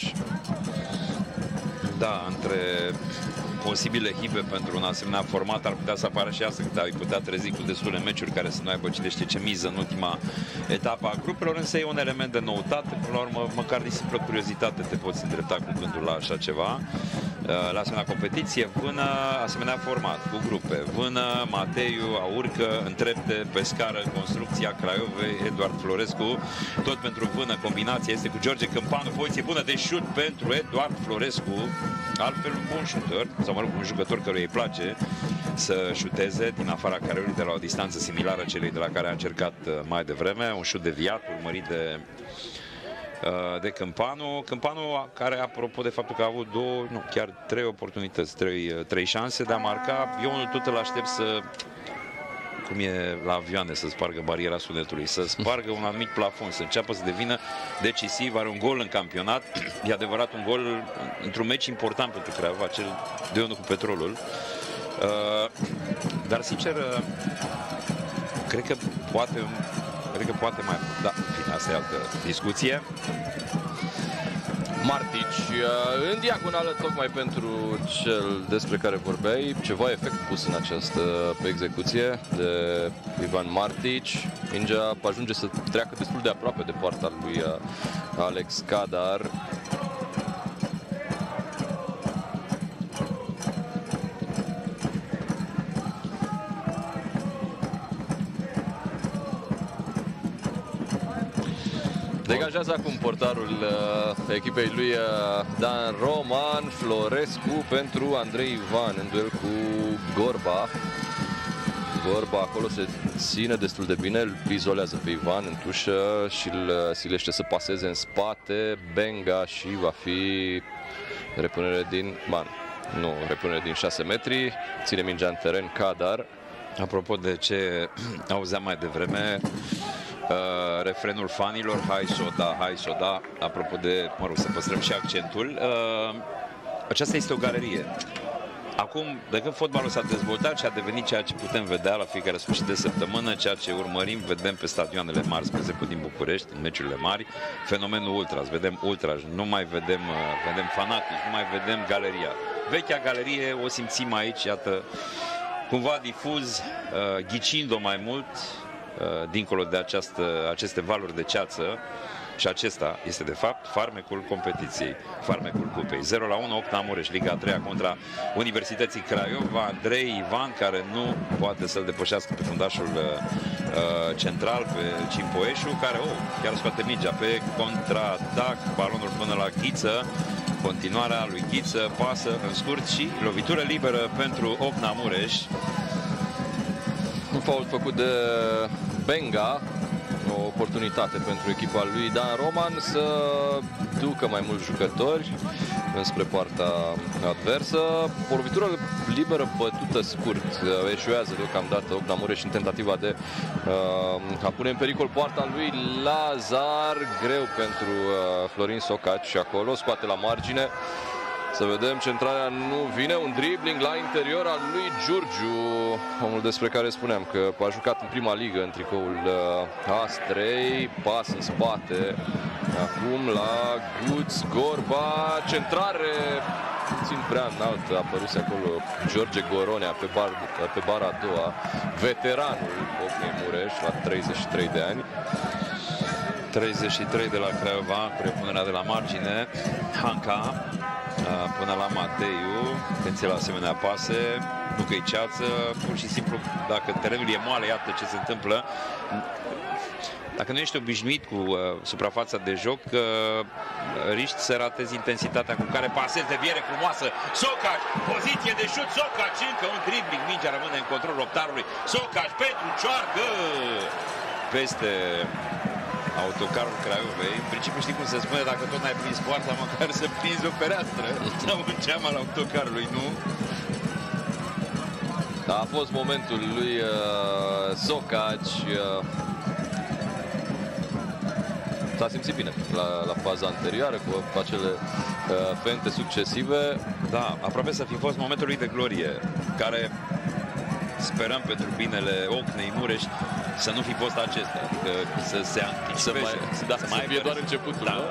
B: Da, între posibile hibe pentru un asemenea format ar putea să apară și asta, că ai putea trezi cu destule meciuri care să nu aibă cine știe ce miză în ultima etapă a grupelor, însă e un element de noutate. Până la urmă, măcar din simplă curiozitate te poți îndrepta cu gândul la așa ceva. la asemenea competiție. Vână, asemenea format, cu grupe. Vână, Mateiu, Aurcă, întrepte, pe scară, construcția Craiovei, Eduard Florescu. Tot pentru Vână, combinația este cu George Câmpanu, poziție bună de șut pentru Eduard Florescu. Altfel un bun șutor, sau mă rog, un jucător căruia îi place să șuteze din afara careului de la o distanță similară celei de la care a încercat mai devreme. Un șut deviat, urmărit de de Câmpanu. Câmpanu, care, apropo de faptul că a avut două, nu, chiar trei oportunități, trei, trei șanse de a marca. Eu unul tot îl aștept să, cum e la avioane, să spargă bariera sunetului, să spargă un anumit plafon, să înceapă să devină decisiv. Are un gol în campionat, e adevărat un gol într-un meci important pentru Craiova, cel doi unu cu Petrolul. Dar, sincer, cred că poate Cred că poate mai... Da, în fine, asta e altă discuție.
A: Martici în diagonală, tocmai pentru cel despre care vorbeai. Ceva efect pus în această pe execuție de Ivan Martici. Mingea ajunge să treacă destul de aproape de poarta lui Alex Cadar. Degajează acum portarul uh, echipei lui uh, Dan Roman. Florescu pentru Andrei Ivan în duel cu Gorba. Gorba acolo se ține destul de bine, îl izolează pe Ivan în tușă și îl silește să paseze în spate. Benga și va fi repunere din... Man, nu, repunere din șase metri. Ține mingea în teren Cadar.
B: Apropo de ce auzeam mai devreme, Uh, refrenul fanilor, hai soda, hai soda, apropo de, mă rog, să păstrăm și accentul, uh, aceasta este o galerie. Acum, de când fotbalul s-a dezvoltat și a devenit ceea ce putem vedea la fiecare sfârșit de săptămână, ceea ce urmărim, vedem pe stadioanele mari, spre exemplu din București, în meciurile mari, fenomenul ultras, vedem ultras, nu mai vedem, uh, vedem fanatici, nu mai vedem galeria. Vechea galerie o simțim aici, iată, cumva difuz, uh, ghicind-o mai mult, dincolo de această, aceste valuri de ceață. Și acesta este de fapt farmecul competiției, farmecul cupei. zero la unu, Ocna Mureș, Liga a treia contra Universității Craiova. Andrei Ivan, care nu poate să-l depășească pe fundașul uh, central, pe Cimpoeșu, care oh, chiar scoate mingea pe contraatac, balonul până la Ghiță. Continuarea lui Ghiță, pasă în scurt și lovitură liberă pentru Ocna Mureș.
A: Un fault făcut de Benga, o oportunitate pentru echipa lui Dan Roman să ducă mai mulți jucători înspre partea adversă. O lovitură liberă bătută scurt, eșuează deocamdată Ocna Mureș în tentativa de uh, a pune în pericol poarta lui Lazar. Greu pentru uh, Florin Socaci și acolo, scoate la margine. Să vedem, centrarea nu vine, un dribbling la interior al lui Giurgiu, omul despre care spuneam că a jucat în prima ligă în tricoul uh, Astrei, pas în spate, acum la Guț, Gorba, centrare puțin prea înalt, a apărut acolo George Goronea pe, bar, pe bara a doua, veteranul Ocnei Mureș la treizeci și trei de ani.
B: treizeci și trei de la Craiova, repunerea de la margine, Hanca până la Mateiu, atenție la asemenea pase, nu că-i ceață, pur și simplu, dacă terenul e moale, iată ce se întâmplă. Dacă nu ești obișnuit cu uh, suprafața de joc, uh, riști să ratezi intensitatea cu care pasezi, deviere frumoasă, Socaci, poziție de șut, Socaci, încă un dribbling, mingea rămâne în controlul luptarului, Socaci pentru cioarcă, peste autocarul Craiovei. În principiu știi cum se spune, dacă tot n-ai prins poarta, măcar să prinzi o fereastră sau un geam al autocarului, nu?
A: A fost momentul lui uh, Socaci. Uh, S-a simțit bine la, la faza anterioară cu acele uh, fente succesive.
B: Da, aproape să fi fost momentul lui de glorie, care sperăm pentru binele Ocnei Mureș să nu fi fost acesta, adică să se anticipeze,
A: să mai, să, da, să mai fie doar începutul. Da.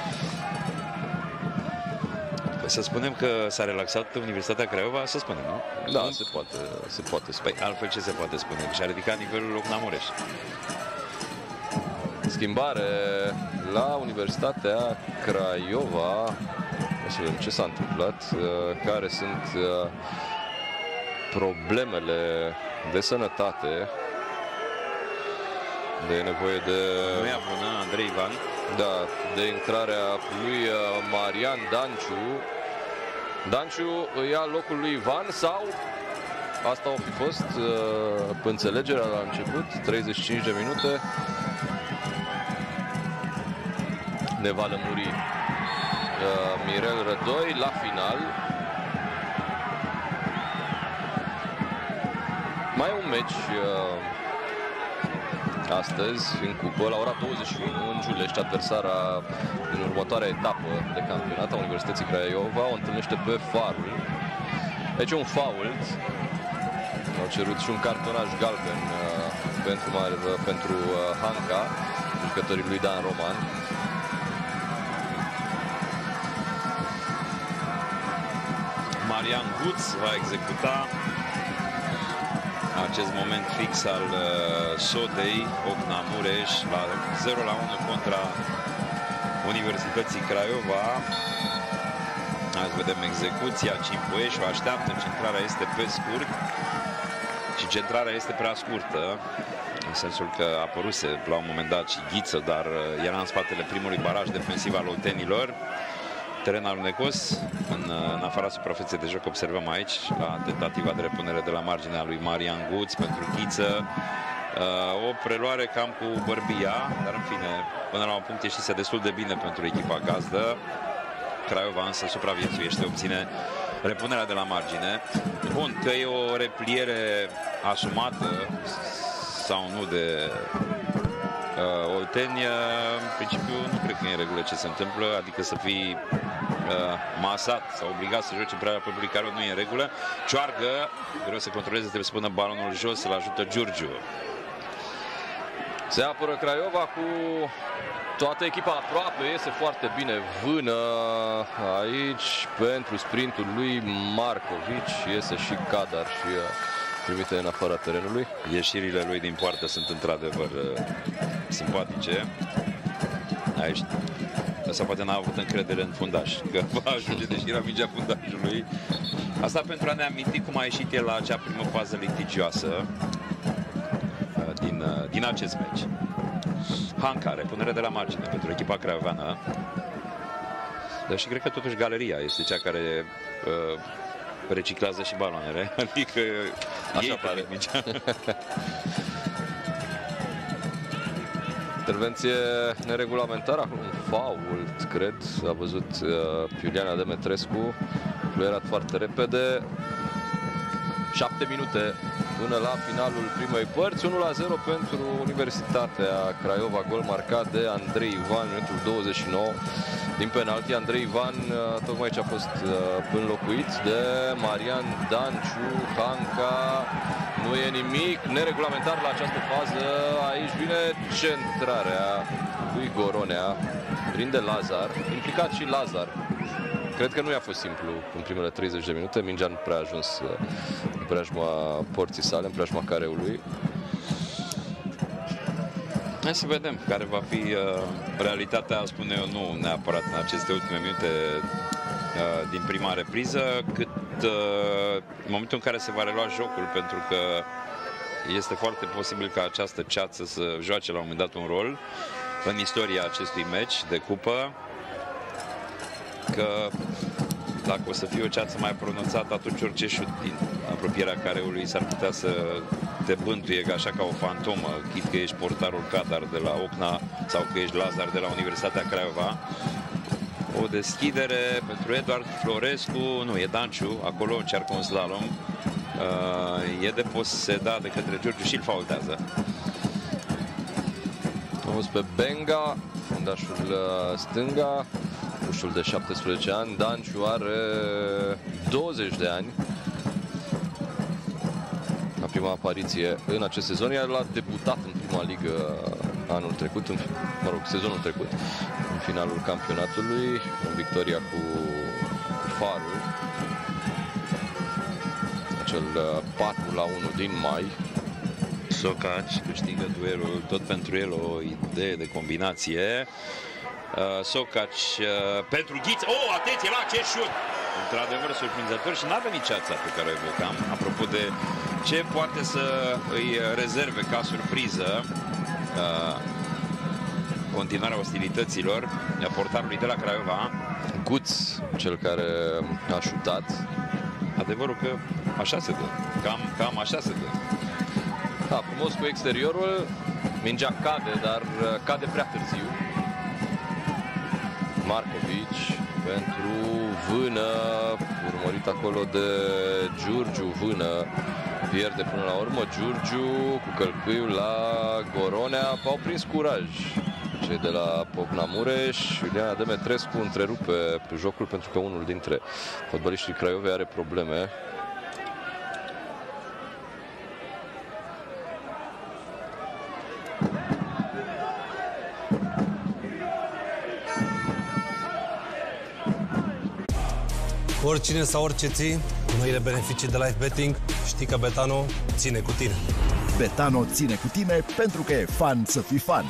B: Să spunem că s-a relaxat Universitatea Craiova, să spunem, nu?
A: Da, nu? se poate, se poate spune.
B: Păi, altfel ce se poate spune? Și-a ridicat nivelul Ocna Mureș.
A: Schimbare la Universitatea Craiova. O să vedem ce s-a întâmplat, care sunt problemele de sănătate. De nevoie de...
B: Nu e bună, Andrei Ivan.
A: Da, de intrarea lui Marian Danciu. Danciu ia locul lui Ivan sau asta a fi fost uh, pe înțelegerea la început, treizeci și cinci de minute. Ne va lămuri uh, Mirel Rădoi la final. Mai e un meci uh, astăzi în cupă, la ora douăzeci și unu, în Giulești, adversara din următoarea etapă de campionat a Universității Craiova o întâlnește pe Farul. Aici un fault. Au cerut și un cartonaj galben uh, pentru, uh, pentru uh, Hanca, jucătorii lui Dan Roman.
B: Marian Guț va executa acest moment fix al uh, Sodei, Ocna Mureș, la zero la unu contra Universității Craiova. Azi vedem execuția, Cimpuieșu așteaptă, centrarea este pe scurt și centrarea este prea scurtă, în sensul că a apăruse la un moment dat și Ghiță, dar uh, era în spatele primului baraj defensiv al oltenilor. Teren alunecos, în, în afara suprafeței de joc, observăm aici, la tentativa de repunere de la marginea lui Marian Guț pentru Ghiță. Uh, o preluare cam cu bărbia, dar în fine, până la un punct ieșise destul de bine pentru echipa gazdă. Craiova însă supraviețuiește, obține repunerea de la margine. Bun, că e o repliere asumată sau nu de uh, Olteni, în principiu nu cred că e în regulă ce se întâmplă, adică să fii uh, masat sau obligat să joci în prea public, care nu e în regulă. Cioargă, greu să controleze, trebuie să pună balonul jos, să-l ajută Giurgiu.
A: Se apără Craiova cu toată echipa aproape, iese foarte bine Vână aici pentru sprintul lui Marcovici, iese și Cadar și trimite în afara terenului.
B: Ieșirile lui din poartă sunt într-adevăr simpatice. Aici ăsta poate n-a avut încredere în fundaș, că va ajunge, deși era mingea fundașului. Asta pentru a ne aminti cum a ieșit el la acea primă fază litigioasă din, din acest meci. Hanca, repunere de la margine pentru echipa craioveană. Dar și cred că totuși galeria este cea care uh, reciclează și baloanele. Adică
A: așa
B: ei
A: pare.
B: Mingea.
A: Intervenție neregulamentară, acum un fault, cred, a văzut uh, Iuliana Demetrescu, fluierat foarte repede. șapte minute până la finalul primei părți, unu la zero pentru Universitatea Craiova, gol marcat de Andrei Ivan, minutul douăzeci și nouă din penalti. Andrei Ivan tocmai ce a fost înlocuit de Marian Danciu. Hanca, nu e nimic neregulamentar la această fază. Aici vine centrarea lui Goronea, prinde Lazar, implicat și Lazar. Cred că nu i-a fost simplu în primele treizeci de minute. Mingea nu prea a ajuns în preajma porții sale, în preajma careului.
B: Hai să vedem care va fi uh, realitatea, spune eu, nu neapărat în aceste ultime minute uh, din prima repriză, cât uh, în momentul în care se va relua jocul, pentru că este foarte posibil ca această ceață să joace la un moment dat un rol în istoria acestui meci de cupă. Că dacă o să fie o ceață mai pronunțată, atunci orice șut din apropierea careului s-ar putea să te bântuie așa ca o fantomă, chit că ești portarul Cadar de la Ocna sau că ești Lazar de la Universitatea Craiova. O deschidere pentru Eduard Florescu, nu, e Danciu, acolo încearcă un slalom, uh, e deposedat de către Giurgiu și îl faultează.
A: Am pe Benga, fundașul stânga, ușul de șaptesprezece ani. Danciu are douăzeci de ani. La prima apariție în acest sezon, iar l-a debutat în prima ligă anul trecut, în, mă rog, sezonul trecut, în finalul campionatului, în victoria cu, cu Farul. Acel patru la unu din mai.
B: Socaci câștigă duelul, tot pentru el o idee de combinație. Socaci pentru Ghiță. Oh, atenție la ce șut! Într-adevăr surprinzător și n-a venit ceața pe care o evocam. Apropo de ce poate să îi rezerve ca surpriză continuarea ostilităților portarului de la Craiova.
A: Guț, cel care a șutat.
B: Adevărul că așa se dă. Cam, cam așa se dă.
A: Da, frumos cu exteriorul. Mingea cade, dar cade prea târziu. Marcovici pentru Vână, urmărit acolo de Giurgiu. Vână pierde până la urmă. Giurgiu cu călcâiul la Goronea. Au prins curaj cei de la Pocna Mureș. Iuliana Demetrescu întrerupe jocul pentru că unul dintre fotbaliștii Craiovei are probleme.
C: Oricine sau orice ții, noile beneficii de live betting, știi că Betano ține cu tine.
D: Betano ține cu tine pentru că e fan să fii fan.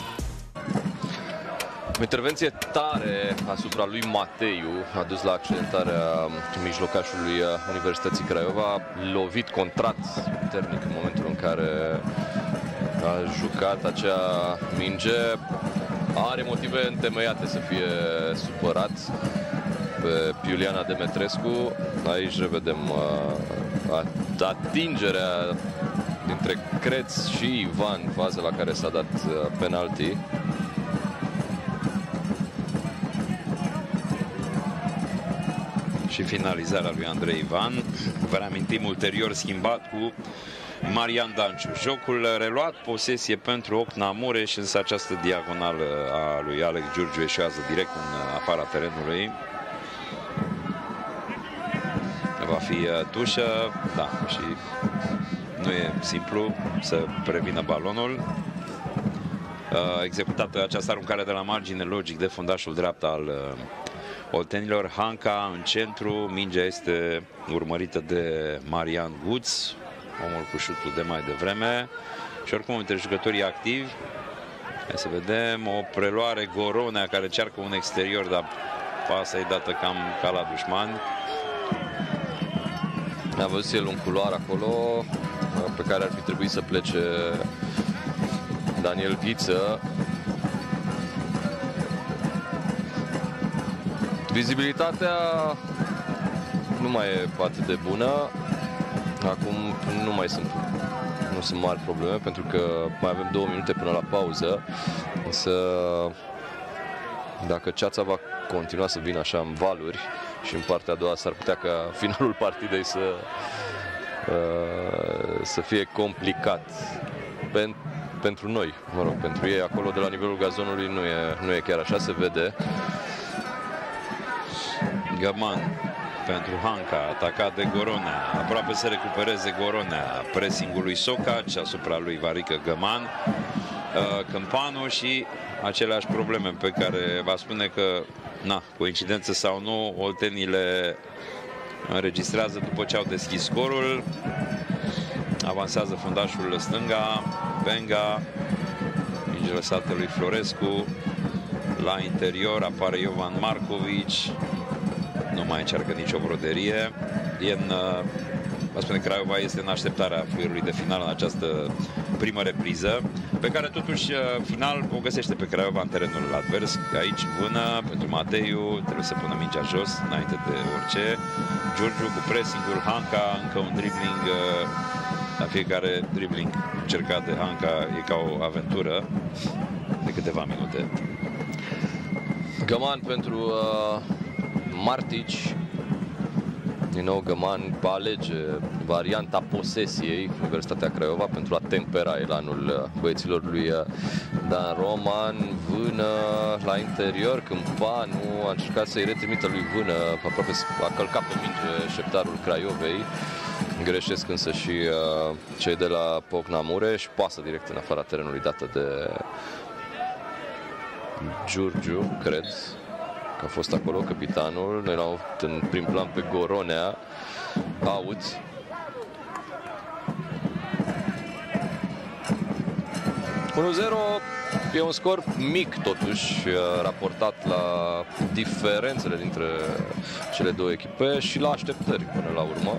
A: O intervenție tare asupra lui Mateiu a dus la accidentarea mijlocașului Universității Craiova, lovit, contrat puternic în momentul în care a jucat acea minge. Are motive întemeiate să fie supărat pe Iuliana Demetrescu. Aici revedem uh, atingerea dintre Creț și Ivan, faza la care s-a dat uh, penalti.
B: Și finalizarea lui Andrei Ivan. Vă reamintim, ulterior schimbat cu Marian Danciu. Jocul reluat, posesie pentru Ocna Mureș, însă această diagonală a lui Alex Giurgiu eșuează direct în afara terenului. Va fi tușă, da, și nu e simplu să prevină balonul. Executată această aruncare de la margine, logic, de fundașul dreapta al oltenilor. Hanca în centru, mingea este urmărită de Marian Guț, omul cu șutul de mai devreme. Și oricum între jucătorii activi, hai să vedem, o preluare Goronea care cearcă un exterior, dar pasa e dată cam ca la dușmani.
A: A văzut el un culoar acolo pe care ar fi trebuit să plece Daniel Ghiță. Vizibilitatea nu mai e atât de bună. Acum nu mai sunt, nu sunt mari probleme pentru că mai avem două minute până la pauză. Însă dacă ceața va continua să vină așa în valuri și în partea a doua, s-ar putea ca finalul partidei să, uh, să fie complicat Pen, pentru noi, mă rog, pentru ei acolo de la nivelul gazonului nu e, nu e chiar așa, se vede.
B: Găman pentru Hanca, atacat de Goronea, aproape să recupereze Goronea, pressingul lui Socaci asupra lui Varică Găman, uh, Câmpanu și aceleași probleme pe care va spune că, na, coincidență sau nu, oltenii le înregistrează după ce au deschis scorul. Avansează fundașul stânga, Benga, minge lăsată lui Florescu, la interior apare Iovan Marcovici, nu mai încearcă nicio broderie. E în, vă spune, Craiova este în așteptarea fluierului de final în această primă repriză, pe care totuși final o găsește pe Craiova în terenul advers. Aici Vână pentru Mateiu, trebuie să pună mingea jos înainte de orice. Giurgiu cu pressingul, Hanca, încă un dribbling. La fiecare dribbling încercat de Hanca e ca o aventură de câteva minute.
A: Găman pentru uh, Martici. Din nou Găman va alege varianta posesiei, Universitatea Craiova, pentru a tempera elanul băieților lui Dan Roman. Vână la interior, Câmpanu a încercat să-i retrimită lui Vână, aproape a călcat pe minge șeptarul Craiovei. Greșesc însă și uh, cei de la Pocna Mureș, pasă direct în afara terenului dată de Giurgiu, cred că a fost acolo capitanul. Noi l-am avut în prim plan pe Goronea. Out. unu zero E un scor mic totuși, raportat la diferențele dintre cele două echipe și la așteptări până la urmă.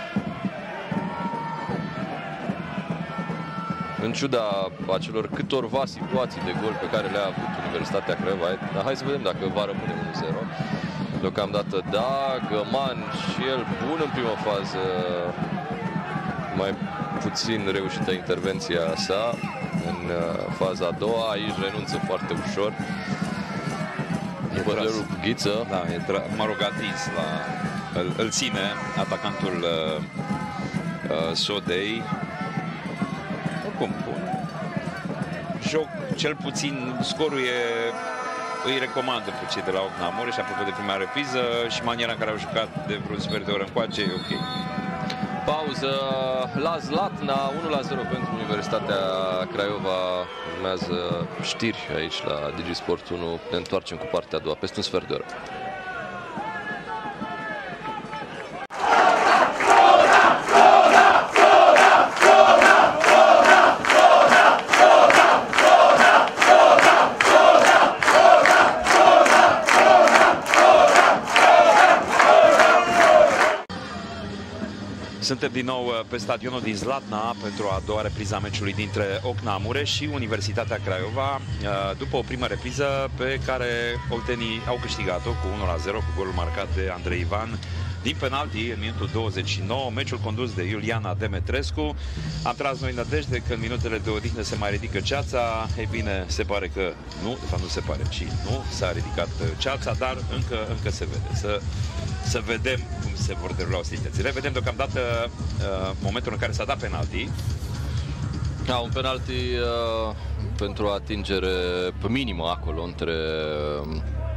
A: În ciuda acelor câtorva situații de gol pe care le-a avut Universitatea Craiova, dar hai să vedem dacă va rămâne unu zero. Deocamdată da, Găman și el bun în prima fază, mai puțin reușită intervenția sa în faza a doua, aici renunță foarte ușor. Bădărul Ghiță.
B: Da, e mă rog, atins la, îl, îl ține atacantul uh, uh, Sodei. Oricum, bun joc, cel puțin scorul e, îi recomandă pe cei de la Ocna Mureș, apropo de prima repriză, și maniera în care au jucat de vreun sfert de oră încoace, e ok.
A: Pauză la Zlatna, unu la zero pentru Universitatea Craiova. Urmează știri aici la DigiSport unu. Ne întoarcem cu partea a doua peste un sfert de oră.
B: Suntem din nou pe stadionul din Zlatna pentru a doua repriză a meciului dintre Ocna Mureș și Universitatea Craiova, după o primă repriză pe care oltenii au câștigat-o cu unu la zero, cu golul marcat de Andrei Ivan din penalti în minutul douăzeci și nouă, meciul condus de Iuliana Demetrescu. Am tras noi nădejde că în minutele de odihnă se mai ridică ceața. Ei bine, se pare că nu, de fapt nu se pare, ci nu s-a ridicat ceața, dar încă, încă se vede. Să, să vedem cum se vor derula ostilitățile. Vedem deocamdată uh, momentul în care s-a dat penalti.
A: Da, un penalti uh, pentru o atingere minimă acolo între uh,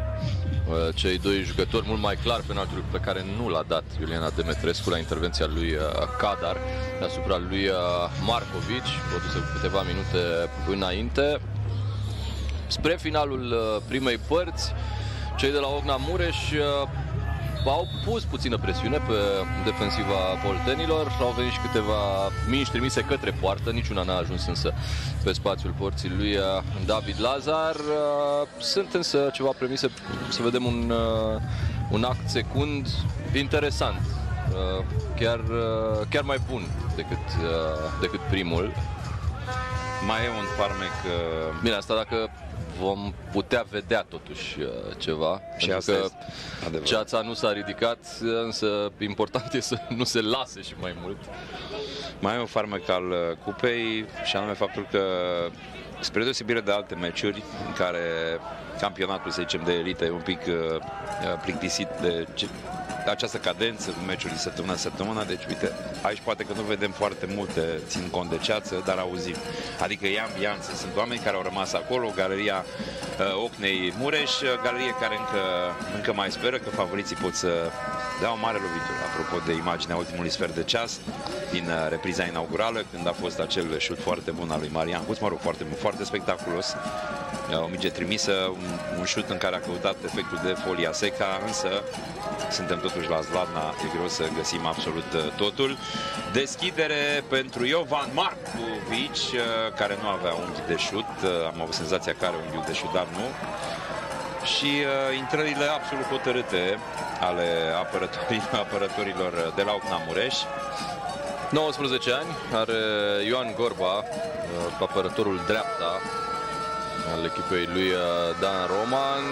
A: cei doi jucători, mult mai clar penaltiul pe care nu l-a dat Iuliana Demetrescu la intervenția lui uh, Cadar asupra lui uh, Marcovici, produsă cu câteva minute înainte. Spre finalul uh, primei părți, cei de la Ocna Mureș uh, au pus puțină presiune pe defensiva poltenilor, au venit și câteva mingi trimise către poartă, niciuna n-a ajuns însă pe spațiul porții lui David Lazar. Sunt însă ceva premise să vedem un, un act secund interesant, chiar, chiar mai bun decât, decât primul.
B: Mai e un farmec...
A: Bine, asta dacă vom putea vedea totuși ceva,
B: și
A: pentru că
B: adevărat.
A: Ceața nu s-a ridicat, însă important e să nu se lase și mai mult.
B: Mai e un farmec al cupei, și anume faptul că, spre deosebire de alte meciuri în care campionatul, să zicem, de elită e un pic uh, plictisit de această cadență în meciuri săptămână săptămână, deci uite, aici poate că nu vedem foarte multe, țin cont de ceață, dar auzim. Adică e ambianță, sunt oameni care au rămas acolo, galeria uh, Ocnei Mureș, galerie care încă, încă mai speră că favoriții pot să dea o mare lovitură. Apropo de imaginea ultimului sfert de ceas din uh, repriza inaugurală, când a fost acel șut foarte bun al lui Marian Guț, mă rog, foarte bun, foarte spectaculos. O minge trimisă, un, un șut în care a căutat efectul de folia seca, însă suntem totuși la Zlatna, e greu să găsim absolut totul. Deschidere pentru Jovan Marcovici, care nu avea unghi de șut, am avut senzația că are unghiul de șut, dar nu. Și uh, intrările absolut hotărâte ale apărătorilor, apărătorilor de la Ocna Mureș.
A: nouăsprezece ani are Ioan Gorba, apărătorul dreapta al echipei lui Dan Roman.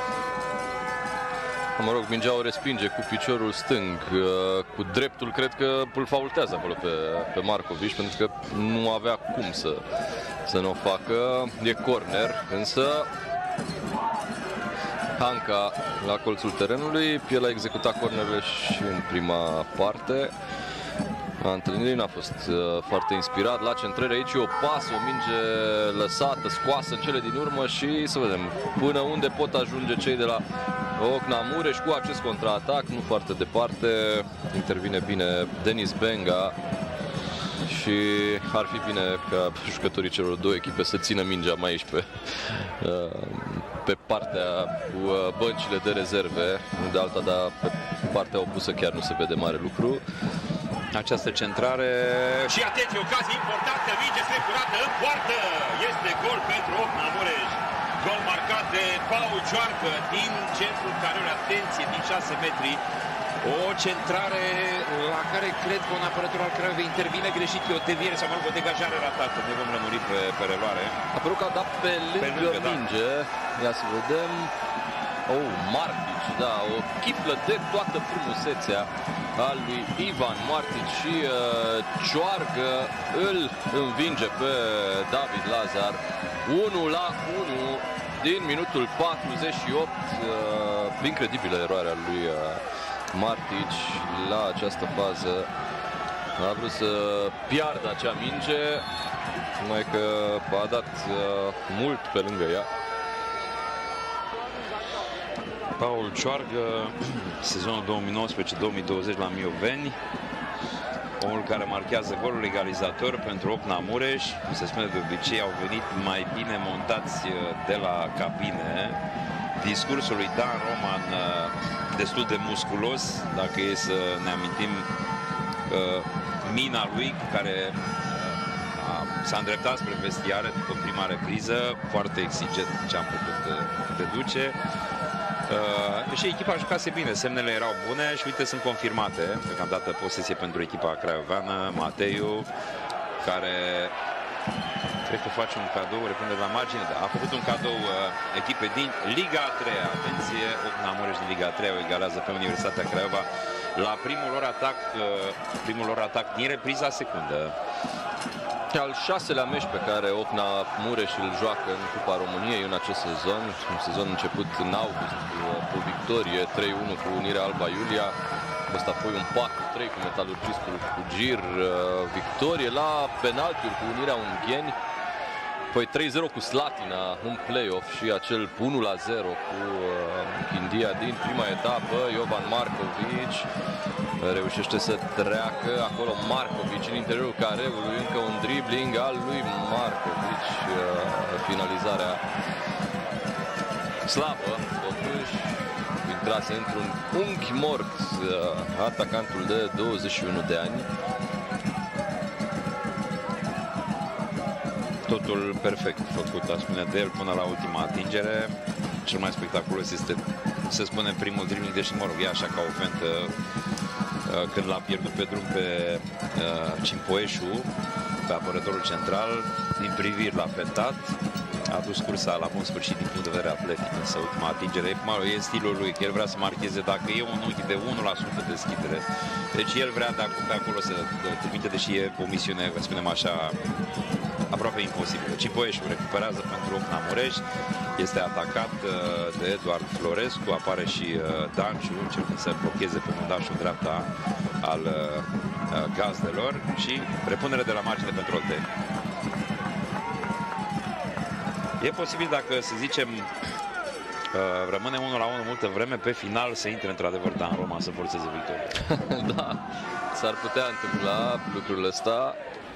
A: Mă rog, mingea o respinge cu piciorul stâng, cu dreptul cred că îl faultează acolo pe, pe Marcovici, pentru că nu avea cum să, să nu o facă. E corner, însă Hanca la colțul terenului, el a executat cornerele și în prima parte a întâlnirii, n-a fost uh, foarte inspirat. La centrare aici o pasă, o minge lăsată, scoasă în cele din urmă și să vedem până unde pot ajunge cei de la Ocna Mureș cu acest contraatac, nu foarte departe. Intervine bine Denis Benga și ar fi bine ca jucătorii celor două echipe să țină mingea mai aici pe, uh, pe partea cu uh, băncile de rezerve, nu de alta, dar pe partea opusă chiar nu se vede mare lucru.
B: această centrare. Și atenție, ocazie importantă, minge strecurată în poartă. Este gol pentru Ocna Mureș. Gol marcat de Paul Cioarcă din centrul careului, atenție, din șase metri. O centrare la care cred că un apărător al Craiovei intervine greșit, e o deviere sau mă rog, o degajare ratată. Ne vom rămuri pe, pe reluare.
A: A părut că a dat pe lângă, pe lângă minge. Da. Ia să vedem. Oh, Martic, da, o chiflă de toată frumusețea al lui Ivan Martic și uh, Cioarcă îl învinge pe David Lazar. unu la unu din minutul patruzeci și opt. Uh, incredibilă eroarea lui uh, Martic la această fază. A vrut să piardă acea minge, numai că a dat uh, mult pe lângă ea.
B: Paul Cioarcă, sezonul două mii nouăsprezece două mii douăzeci la Mioveni, omul care marchează golul egalizator pentru Ocna Mureș. Cum se spune de obicei, au venit mai bine montați de la cabine. Discursul lui Dan Roman destul de musculos, dacă e să ne amintim mina lui care s-a îndreptat spre vestiare după prima repriză, foarte exigent ce am putut deduce. Uh, și echipa jucase bine, semnele erau bune și uite sunt confirmate. Deocamdată posesie pentru echipa craioveană. Mateiu, care cred că face un cadou, răspunde la margine, da, a făcut un cadou uh, echipe din Liga a treia. Atenție, Ocna Mureș din Liga a treia o egalează pe Universitatea Craiova la primul lor atac, uh, primul lor atac din repriza secundă.
A: Al șaselea meci pe care Ocna Mureș îl joacă în Cupa României în acest sezon. Un sezon început în august cu o victorie trei unu cu Unirea Alba Iulia. Ăsta apoi un patru trei cu Metalurgistul Fugir. Victorie la penaltiuri cu Unirea Ungheni. Apoi trei zero cu Slatina în play-off și acel unu la zero cu Chindia din prima etapă. Jovan Markovic reușește să treacă acolo. Markovic în interiorul careului, încă un dribbling al lui Markovic. Finalizarea slabă, totuși intrase într-un unghi mort atacantul de douăzeci și unu de ani. Totul perfect făcut, aș spune, de el până la ultima atingere. Cel mai spectaculos este, se spune, primul dribbling, deși, mă rog, e așa ca o fentă când l-a pierdut pe drum pe uh, Cimpoeșu, pe apărătorul central, din priviri l-a fentat, a dus cursa la bun sfârșit din punct de vedere atletic, însă ultima atingere, mă rog, e stilul lui, că el vrea să marcheze, dacă e un unghi de unu la sută deschidere, deci el vrea de acum pe acolo să trimite, deși e o misiune, să spunem așa, aproape imposibilă. Cimpoeșu recuperează pentru Ocna Mureș, este atacat de Eduard Florescu, apare și Danciu, încercând să blocheze pe fundașul dreapta al gazdelor și repunere de la margine pentru Olteni. E posibil, dacă, să zicem, rămâne unu la unu multă vreme, pe final să intre într-adevăr Dan Roman să forțeze victoria. Da, s-ar putea întâmpla lucrul ăsta.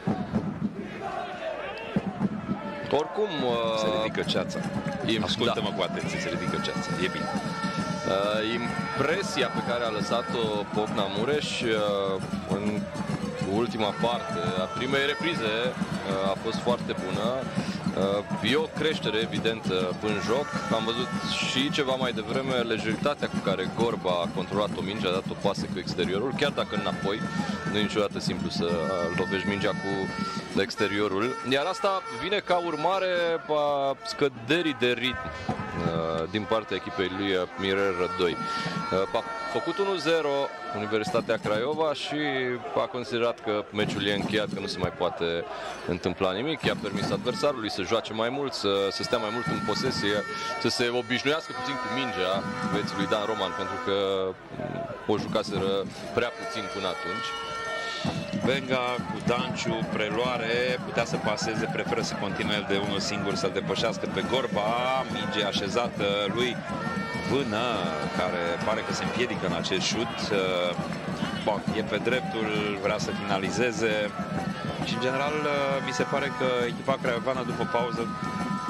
A: Oricum...
B: Se ridică ceața. Ascultă-mă da. cu atenție, se ridică ceața. E bine.
A: Uh, impresia pe care a lăsat-o Ocna Mureș uh, în ultima parte a primei reprize uh, a fost foarte bună. Uh, e o creștere evidentă în joc. Am văzut și ceva mai devreme lejeritatea cu care Gorba a controlat o minge, a dat o pasă cu exteriorul, chiar dacă înapoi. Nu e niciodată simplu să lovești mingea cu exteriorul. Iar asta vine ca urmare a scăderii de ritm din partea echipei lui Mirel Rădoi. A făcut unu zero Universitatea Craiova și a considerat că meciul e încheiat, că nu se mai poate întâmpla nimic. I-a permis adversarului să joace mai mult, să, să stea mai mult în posesie, să se obișnuiască puțin cu mingea băieții lui Dan Roman, pentru că o jucaseră prea puțin până atunci.
B: Venga cu Danciu, preluare, putea să paseze, preferă să continue el de unul singur, să-l depășească pe Gorba, minge așezată lui Vână, care pare că se împiedică în acest șut. Bun, e pe dreptul, vrea să finalizeze și în general mi se pare că echipa craioveană după pauză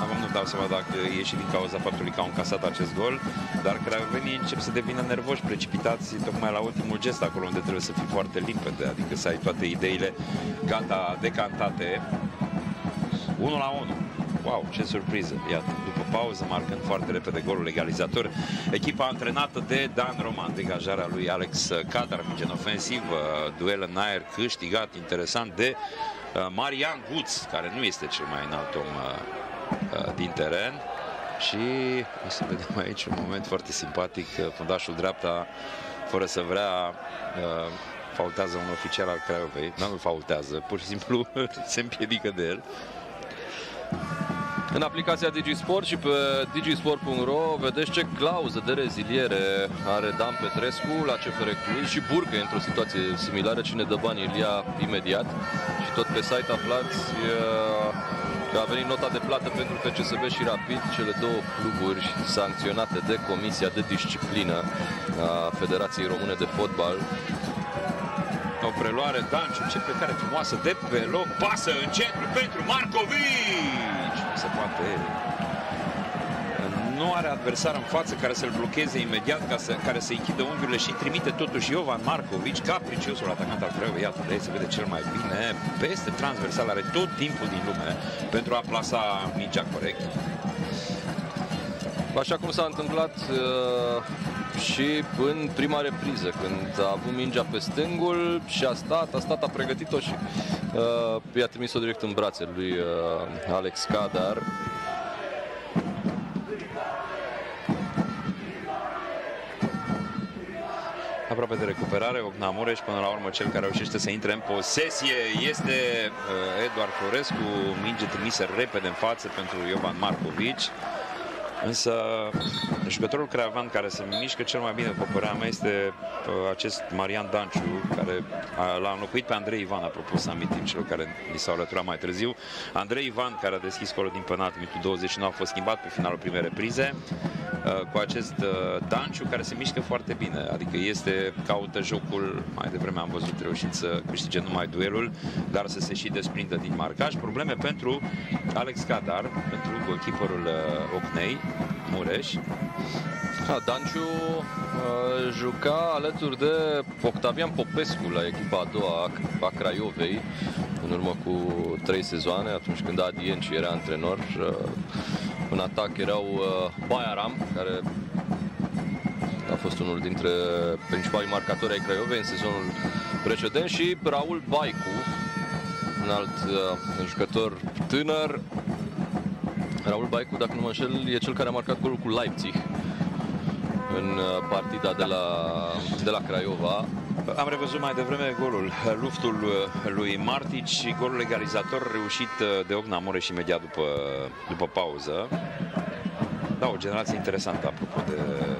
B: acum nu dau seama dacă e și din cauza faptului că au încasat acest gol, dar craiovenii încep să devină nervoși, precipitați tocmai la ultimul gest, acolo unde trebuie să fii foarte limpede, adică să ai toate ideile gata, decantate. unu la unu. Wow, ce surpriză! Iată, după pauză, marcând foarte repede golul egalizator, echipa antrenată de Dan Roman, degajarea lui Alex Cadar, minge în ofensiv, duel în aer câștigat, interesant, de Marian Guț, care nu este cel mai înalt om din teren. Și o să vedem aici un moment foarte simpatic, fundașul dreapta, fără să vrea, faultează un oficial al Craiovei. Nu, nu faultează, pur și simplu se împiedică de el.
A: În aplicația Digisport și pe digisport punct ro vedeți ce clauză de reziliere are Dan Petrescu la C F R Cluj și Burcă într-o situație similară. Cine dă bani îl ia imediat. Și tot pe site aflați că a venit nota de plată pentru F C S B și Rapid, cele două cluburi sancționate de Comisia de Disciplină a Federației Române de Fotbal.
B: O preluare, Danciu, ce plecare frumoasă de pe loc, pasă în centru pentru Markovici. Nu se poate. Nu are adversar în față care să-l blocheze imediat, ca să, care să închidă unghiurile și trimite totuși Jovan Markovici, capriciosul atacant al Craiovei. Iată, de aici se vede cel mai bine, peste transversal, are tot timpul din lume pentru a plasa mingea corect.
A: Așa cum s-a întâmplat uh, și în prima repriză, când a avut mingea pe stângul și a stat, a stat, a pregătit-o și uh, i-a trimis-o direct în brațe lui uh, Alex Cadar.
B: Aproape de recuperare, Ocna Mureș, până la urmă cel care reușește să intre în posesie este uh, Eduard Florescu, minge trimisă repede în față pentru Jovan Markovici. Însă jucătorul craiovean care se mișcă cel mai bine, după părerea mea, este acest Marian Danciu, care l-a înlocuit pe Andrei Ivan, apropo să amintim celor care ni s-au alăturat mai târziu. Andrei Ivan, care a deschis golul din penalti, minutul douăzeci și nouă, a fost schimbat pe finalul primei reprize cu acest Danciu, care se mișcă foarte bine, adică este, caută jocul, mai devreme am văzut reușind să câștige numai duelul, dar să se și desprindă din marcaj. Probleme pentru Alex Cadar, pentru goalkeeperul Ocnei, Mureș.
A: Da, Danciu uh, juca alături de Octavian Popescu la echipa a doua a Craiovei în urmă cu trei sezoane, atunci când Adi Enci era antrenor. Uh, în atac erau uh, Bayaram, care a fost unul dintre principalii marcatori ai Craiovei în sezonul precedent, și Raul Baicu, un alt uh, jucător tânăr. Raul Baicu, dacă nu mă înșel, e cel care a marcat golul cu Leipzig în partida de la, de la Craiova.
B: Am revăzut mai devreme golul, luftul lui Martic și golul egalizator reușit de Ocna Mureș imediat după, după pauză. Da, o generație interesantă, apropo de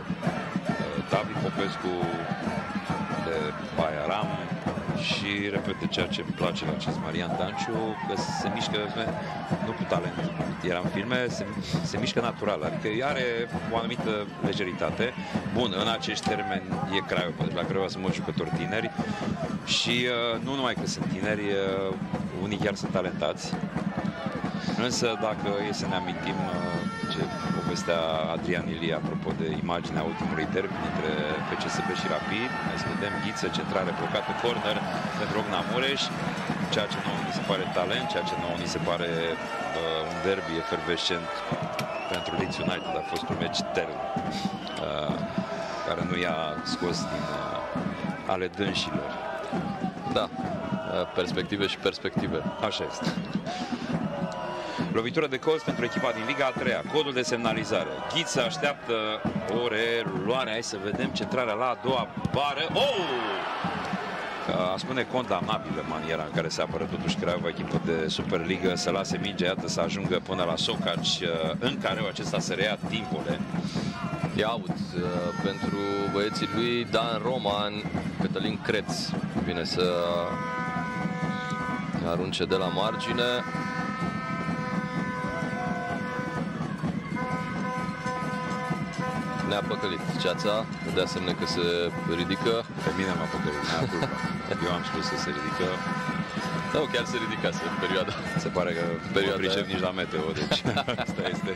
B: David Popescu, de Bayaram și, repete, ceea ce îmi place la acest Marian Danciu, că se mișcă, nu cu talent, era în filme, se, se mișcă natural, adică are o anumită lejeritate. Bun, în acești termeni e Craiova, pentru că la Craiova sunt mulți jucători tineri și uh, nu numai că sunt tineri, uh, unii chiar sunt talentați. Însă, dacă e să ne amintim uh, ce povestea Adrian Ilie apropo de imaginea ultimului derby dintre F C S B și Rapid, hai să vedem, Ghiță, centrare blocată, corner pentru Ocna Mureș, ceea ce nouă ni se pare talent, ceea ce nouă ni se pare uh, un derby efervescent pentru Leeds United. A fost un meci terb uh, care nu i-a scos din uh, ale dânșilor.
A: Da, perspective și perspective.
B: Așa este. Lovitură de colț pentru echipa din Liga a treia. Codul de semnalizare. Ghiță așteaptă o reluare. Hai să vedem centrarea la a doua bară. Oh! A spune condamnabilă maniera în care se apără totuși Craiova, echipă de Superligă, să lase mingea, iată, să ajungă până la Socaci, în care acesta să reia timpul.
A: E out uh, pentru băieții lui Dan Roman. Cătălin Creț vine să arunce de la margine. ne-a păcălit Ceața, de asemenea că se ridică.
B: Pe mine m-a păcălit, n-a culpa. Eu am spus să se ridică.
A: Nu, chiar se ridicase în perioada.
B: Se pare că
A: perioada
B: nu pricep nici la meteo, deci asta este.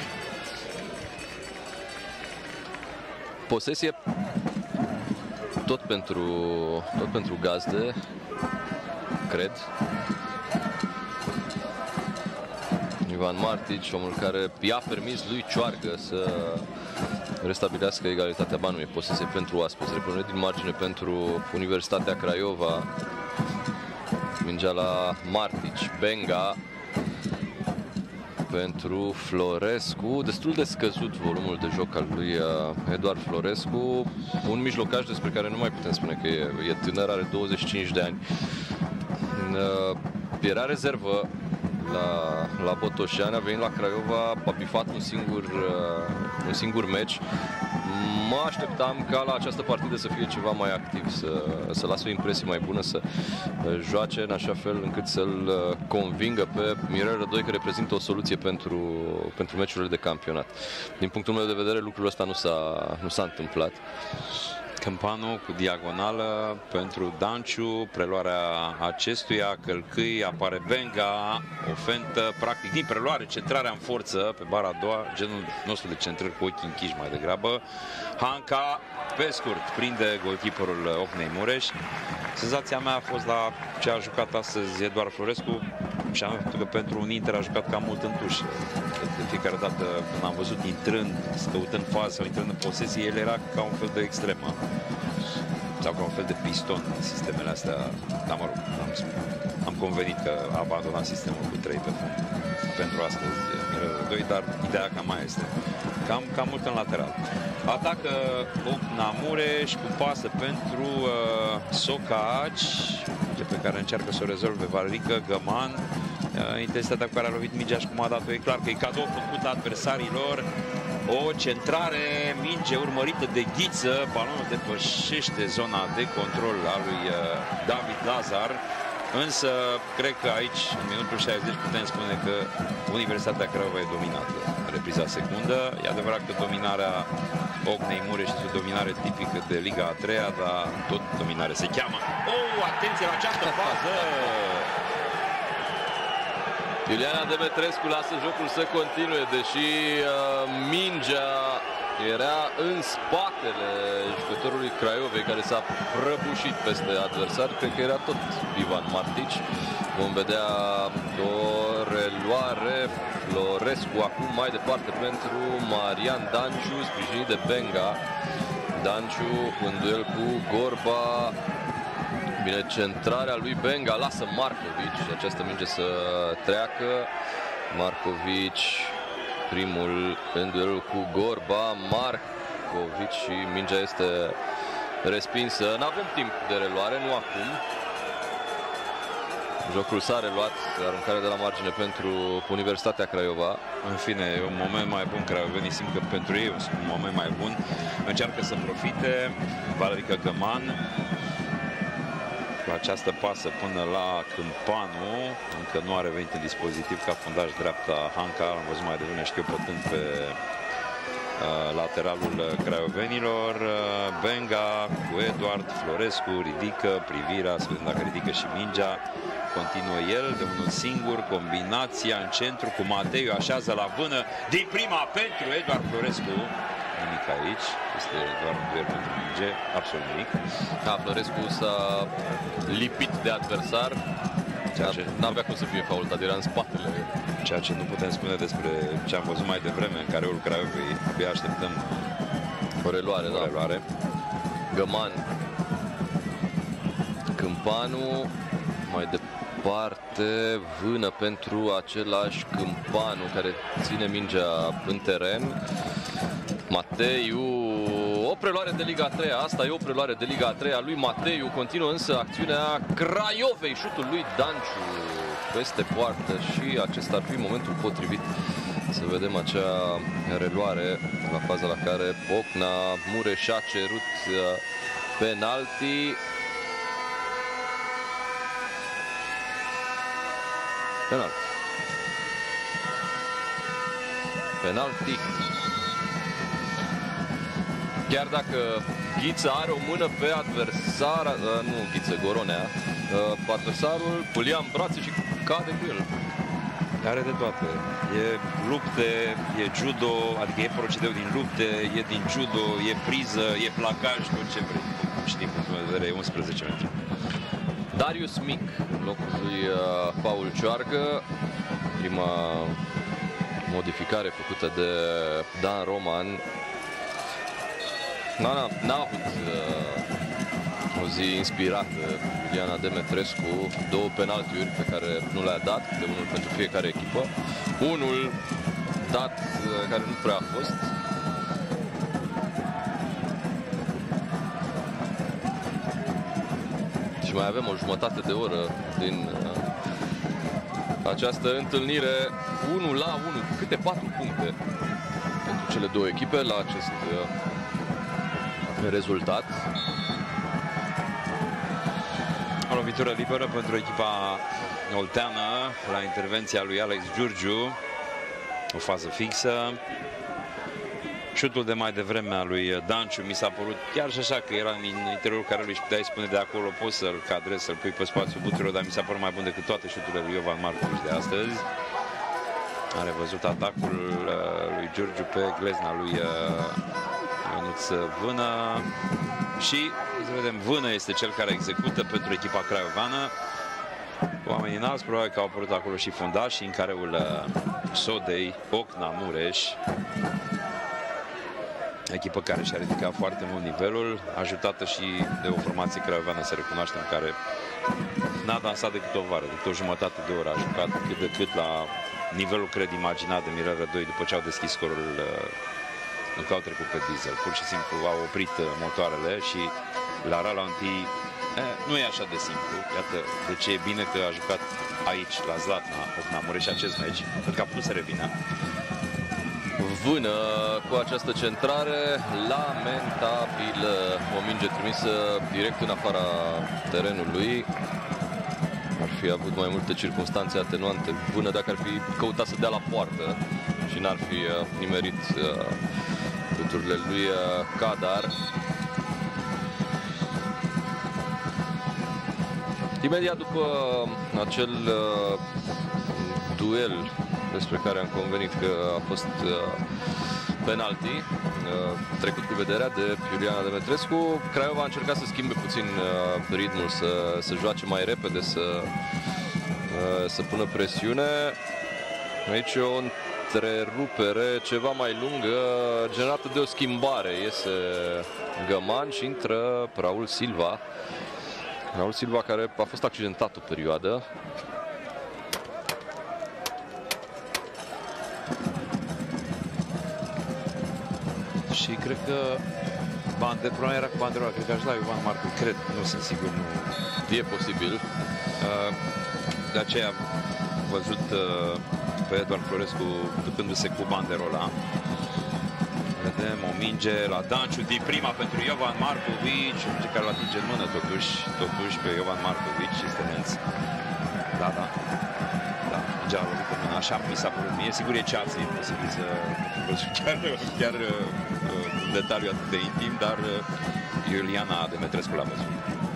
A: Posesie tot pentru, tot pentru gazde, cred. Ivan Martic, omul care i-a permis lui Cioargă să restabilească egalitatea. Ba nu, e posesie pentru oaspeți. Repunere din margine pentru Universitatea Craiova. Mingea la Martic, Benga pentru Florescu. Destul de scăzut volumul de joc al lui Eduard Florescu. Un mijlocaș despre care nu mai putem spune că e, e tânăr, are douăzeci și cinci de ani. Era rezervă la, la Botoșani, a venit la Craiova, a bifat un singur, un singur meci. Mă așteptam ca la această partidă să fie ceva mai activ, să, să lasă o impresie mai bună, să joace în așa fel încât să-l convingă pe Mirel Rădoi că reprezintă o soluție pentru, pentru meciurile de campionat. Din punctul meu de vedere, lucrul ăsta nu s-a, nu s-a întâmplat.
B: Câmpanu cu diagonală pentru Danciu, preluarea acestuia, Călcâi, apare Benga, o fentă, practic din preluare, centrarea în forță pe bara a doua, genul nostru de centrări cu ochii închiși mai degrabă. Hanca, pe scurt, prinde golkeeperul Ocnei Mureș. Senzația mea a fost la ce a jucat astăzi Eduard Florescu, și am făcut că pentru un Inter a jucat cam mult în tușă. De fiecare dată când am văzut intrând, căutând fază sau intrând în posesie, el era ca un fel de extremă sau ca un fel de piston în sistemele astea. Dar mă rog, am, am convenit că a abandonat sistemul cu trei pe fund pentru astăzi Mirel Rădoi, dar ideea cam mai este. Cam, cam mult în lateral. Atacă Ocna Mureș cu pasă pentru uh, Socaci, pe care încearcă să o rezolve Valerică Găman. Uh, intensitatea cu care a lovit mingea și cum a dat-o e clar că e cadou făcut adversarilor. O centrare, minge urmărită de Ghiță, balonul depășește zona de control a lui uh, David Lazar. Însă, cred că aici, în minutul șaizeci, putem spune că Universitatea Craiova e dominată. Repriza secundă. E adevărat că dominarea Ocnei Mureș este o dominare tipică de Liga a treia, dar tot dominare se cheamă. Oh, atenție la această fază!
A: Iuliana Demetrescu lasă jocul să continue, deși uh, mingea era în spatele jucătorului Craiovei, care s-a prăbușit peste adversar. Cred că era tot Ivan Martic. Vom vedea o reluare. Florescu acum mai departe pentru Marian Danciu, sprijinit de Benga. Danciu în duel cu Gorba. Bine, centrarea lui Benga lasă Marcovici această minge să treacă. Marcovici primul în duelul cu Gorba. Marcovici și mingea este respinsă. N-avem timp de reluare, nu acum. Jocul s-a reluat, aruncare de la margine pentru Universitatea Craiova.
B: În fine, e un moment mai bun. Craiovenii simt că pentru ei e un moment mai bun. Încearcă să profite. Valerică Găman cu această pasă până la Câmpanu. Încă nu a revenit în dispozitiv ca fundaș dreapta Hanca. Am văzut mai devreme, știu, pătând pe uh, lateralul craiovenilor. Uh, Benga cu Eduard Florescu ridică privirea, să vedem dacă ridică și mingea. Continuă el de unul singur, combinația în centru cu Mateiu, așează la vână din prima pentru Eduard Florescu. Nimic aici, este doar un duel pentru minge, absolut nimic.
A: Da, Florescu s-a lipit de adversar, ce... n-avea cum să fie fault, dar era în spatele.
B: Ceea ce nu putem spune despre ce am văzut mai devreme în careul Craiovei. Abia așteptăm
A: o reluare, o
B: da. reluare.
A: Găman, Câmpanu, mai departe, vână pentru același Câmpanu, care ține mingea în teren. Mateiu, o preluare de Liga a treia, asta e o preluare de Liga a treia lui Mateiu, continuă însă acțiunea Craiovei, șutul lui Danciu peste poartă și acesta ar fi momentul potrivit să vedem acea reluare la faza la care Ocna Mureș a cerut penalti. Penalti. Penalti. Chiar dacă Ghiță are o mână pe adversar, nu Ghiță, Goronea, adversarul îl ia în brațe și cade cu el.
B: Are de toate. E lupte, e judo, adică e procedeu din lupte, e din judo, e priză, e placaj, tot ce vrei. Și din punctul meu de vedere e unsprezece metri.
A: Darius Mic, în locul lui uh, Paul Cioarcă. Prima modificare făcută de Dan Roman. N-a avut uh, o zi inspirată Iuliana Demetrescu. Două penaltiuri pe care nu le-a dat, de unul pentru fiecare echipă. Unul dat uh, care nu prea a fost. Și mai avem o jumătate de oră din uh, această întâlnire. unu la unu, câte patru puncte pentru cele două echipe la acest uh, rezultat.
B: O lovitură liberă pentru echipa olteană la intervenția lui Alex Giurgiu. O fază fixă. Șutul de mai devreme a lui Danciu mi s-a părut chiar și așa că era în interiorul care lui puteai spune de acolo poți să-l cadrezi, să-l pui pe spațiul buturilor, dar mi s-a părut mai bun decât toate șuturile lui Iovan Marcovici de astăzi. Are văzut atacul lui Giurgiu pe glezna lui Ionuț Vână și să vedem, Vână este cel care execută pentru echipa craiovană. Oamenii înalți, probabil că au apărut acolo și fundași în careul Sodei, Ocna Mureș. Echipă care și-a ridicat foarte mult nivelul, ajutată și de o formație craiovană, să recunoaștem, care n-a dansat decât o vară, decât o jumătate de oră a jucat, cât de cât la nivelul, cred, imaginat de Mirel Rădoi după ce au deschis scorul încă au trecut pe diesel. Pur și simplu au oprit motoarele și la ralanti eh, nu e așa de simplu. Iată de ce e bine că a jucat aici, la Zlatna, Ocna Mureș, acest meci, pentru că a putut să revină.
A: Vână cu această centrare lamentabilă. O minge trimisă direct în afara terenului. Ar fi avut mai multe circunstanțe atenuante Vână dacă ar fi căutat să dea la poartă și n-ar fi uh, nimerit uh, puturile lui uh, Cadar. Imediat după acel uh, duel despre care am convenit că a fost uh, penalti, uh, trecut cu vederea de Iuliana Demetrescu, Craiova a încercat să schimbe puțin uh, ritmul, să, să joace mai repede, să, uh, să pună presiune. Aici o întrerupere ceva mai lungă, generată de o schimbare. Iese Găman și intră Raul Silva. Raul Silva, care a fost accidentat o perioadă.
B: Și cred că bande, problema era cu banderola, cred că aș la Iovan Marcu, cred, nu sunt sigur, nu.
A: E posibil.
B: Uh, de aceea am văzut uh, pe Eduard Florescu ducându-se cu banderola. Vedem o minge la Danciu din prima pentru Iovan Marcovici, o minge care l atinge în mână totuși, totuși pe Iovan Marcovici, este Nenț. Da, da. Da, mingea a lovit în mână, așa mi s-a părut mie, sigur e ceață, e posibil să chiar, chiar un detaliu atât de intim, dar Iuliana Demetrescu l-a văzut.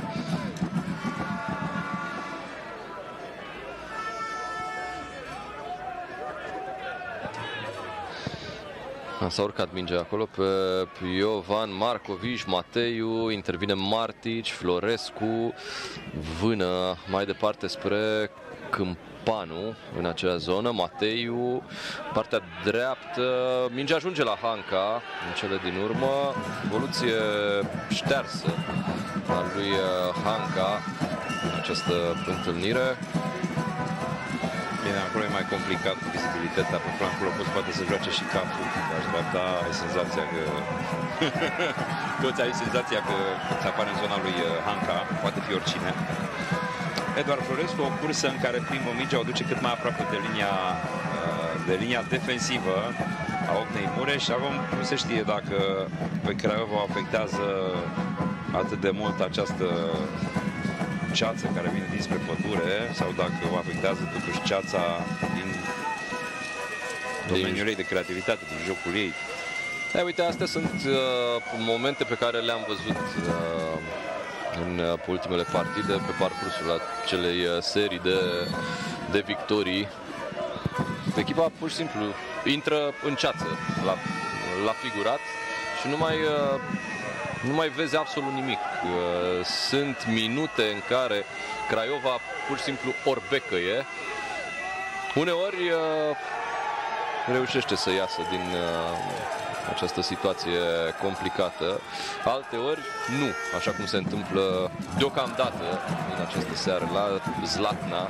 A: S-a urcat mingea acolo pe Iovan Marcovici, Mateiu, intervine Martici, Florescu, Vână mai departe spre Câmpanu în acea zonă, Mateiu, partea dreaptă, mingea ajunge la Hanca în cele din urmă, evoluție ștearsă a lui Hanca în această întâlnire.
B: Bine, acolo e mai complicat cu vizibilitatea pe flancul opus, poate să joace și capul. Aș dreapta, ai senzația că toți ai senzația că se apare în zona lui Hanca, poate fi oricine. Eduard Florescu, o cursă în care primul mingea o duce cât mai aproape de linia, de linia defensivă a Ocnei Mureș. Acum nu se știe dacă pe Craiova o afectează atât de mult această ceață care vine dinspre pădure sau dacă o afectează totuși ceața din domeniul ei de creativitate, din jocul ei.
A: E, uite, astea sunt uh, momente pe care le-am văzut uh, în uh, ultimele partide, pe parcursul acelei uh, serii de, de victorii. Echipa pur și simplu intră în ceață la, la figurat și nu mai, uh, nu mai vezi absolut nimic. Uh, sunt minute în care Craiova pur și simplu orbecăie. Uneori uh, reușește să iasă din uh, această situație complicată, alteori nu, așa cum se întâmplă deocamdată în această seară la Zlatna.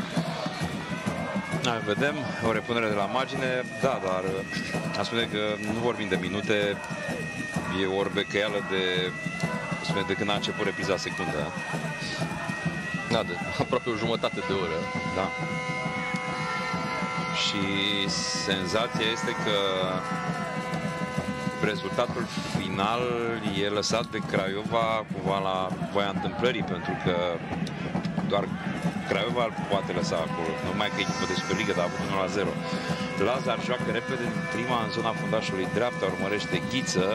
B: Da, vedem o repunere de la margine, da, dar a spune că nu vorbim de minute, e o orbecăială de, spune, de când a început repriza secundă.
A: Da, de aproape o jumătate de oră.
B: Da. Și senzația este că rezultatul final e lăsat de Craiova cumva la voia întâmplării, pentru că doar Craiova îl poate lăsa acolo. Numai că echipă de Superliga, dar a avut unu la zero. Lazar joacă repede din prima în zona fundașului dreapta, urmărește Ghiță.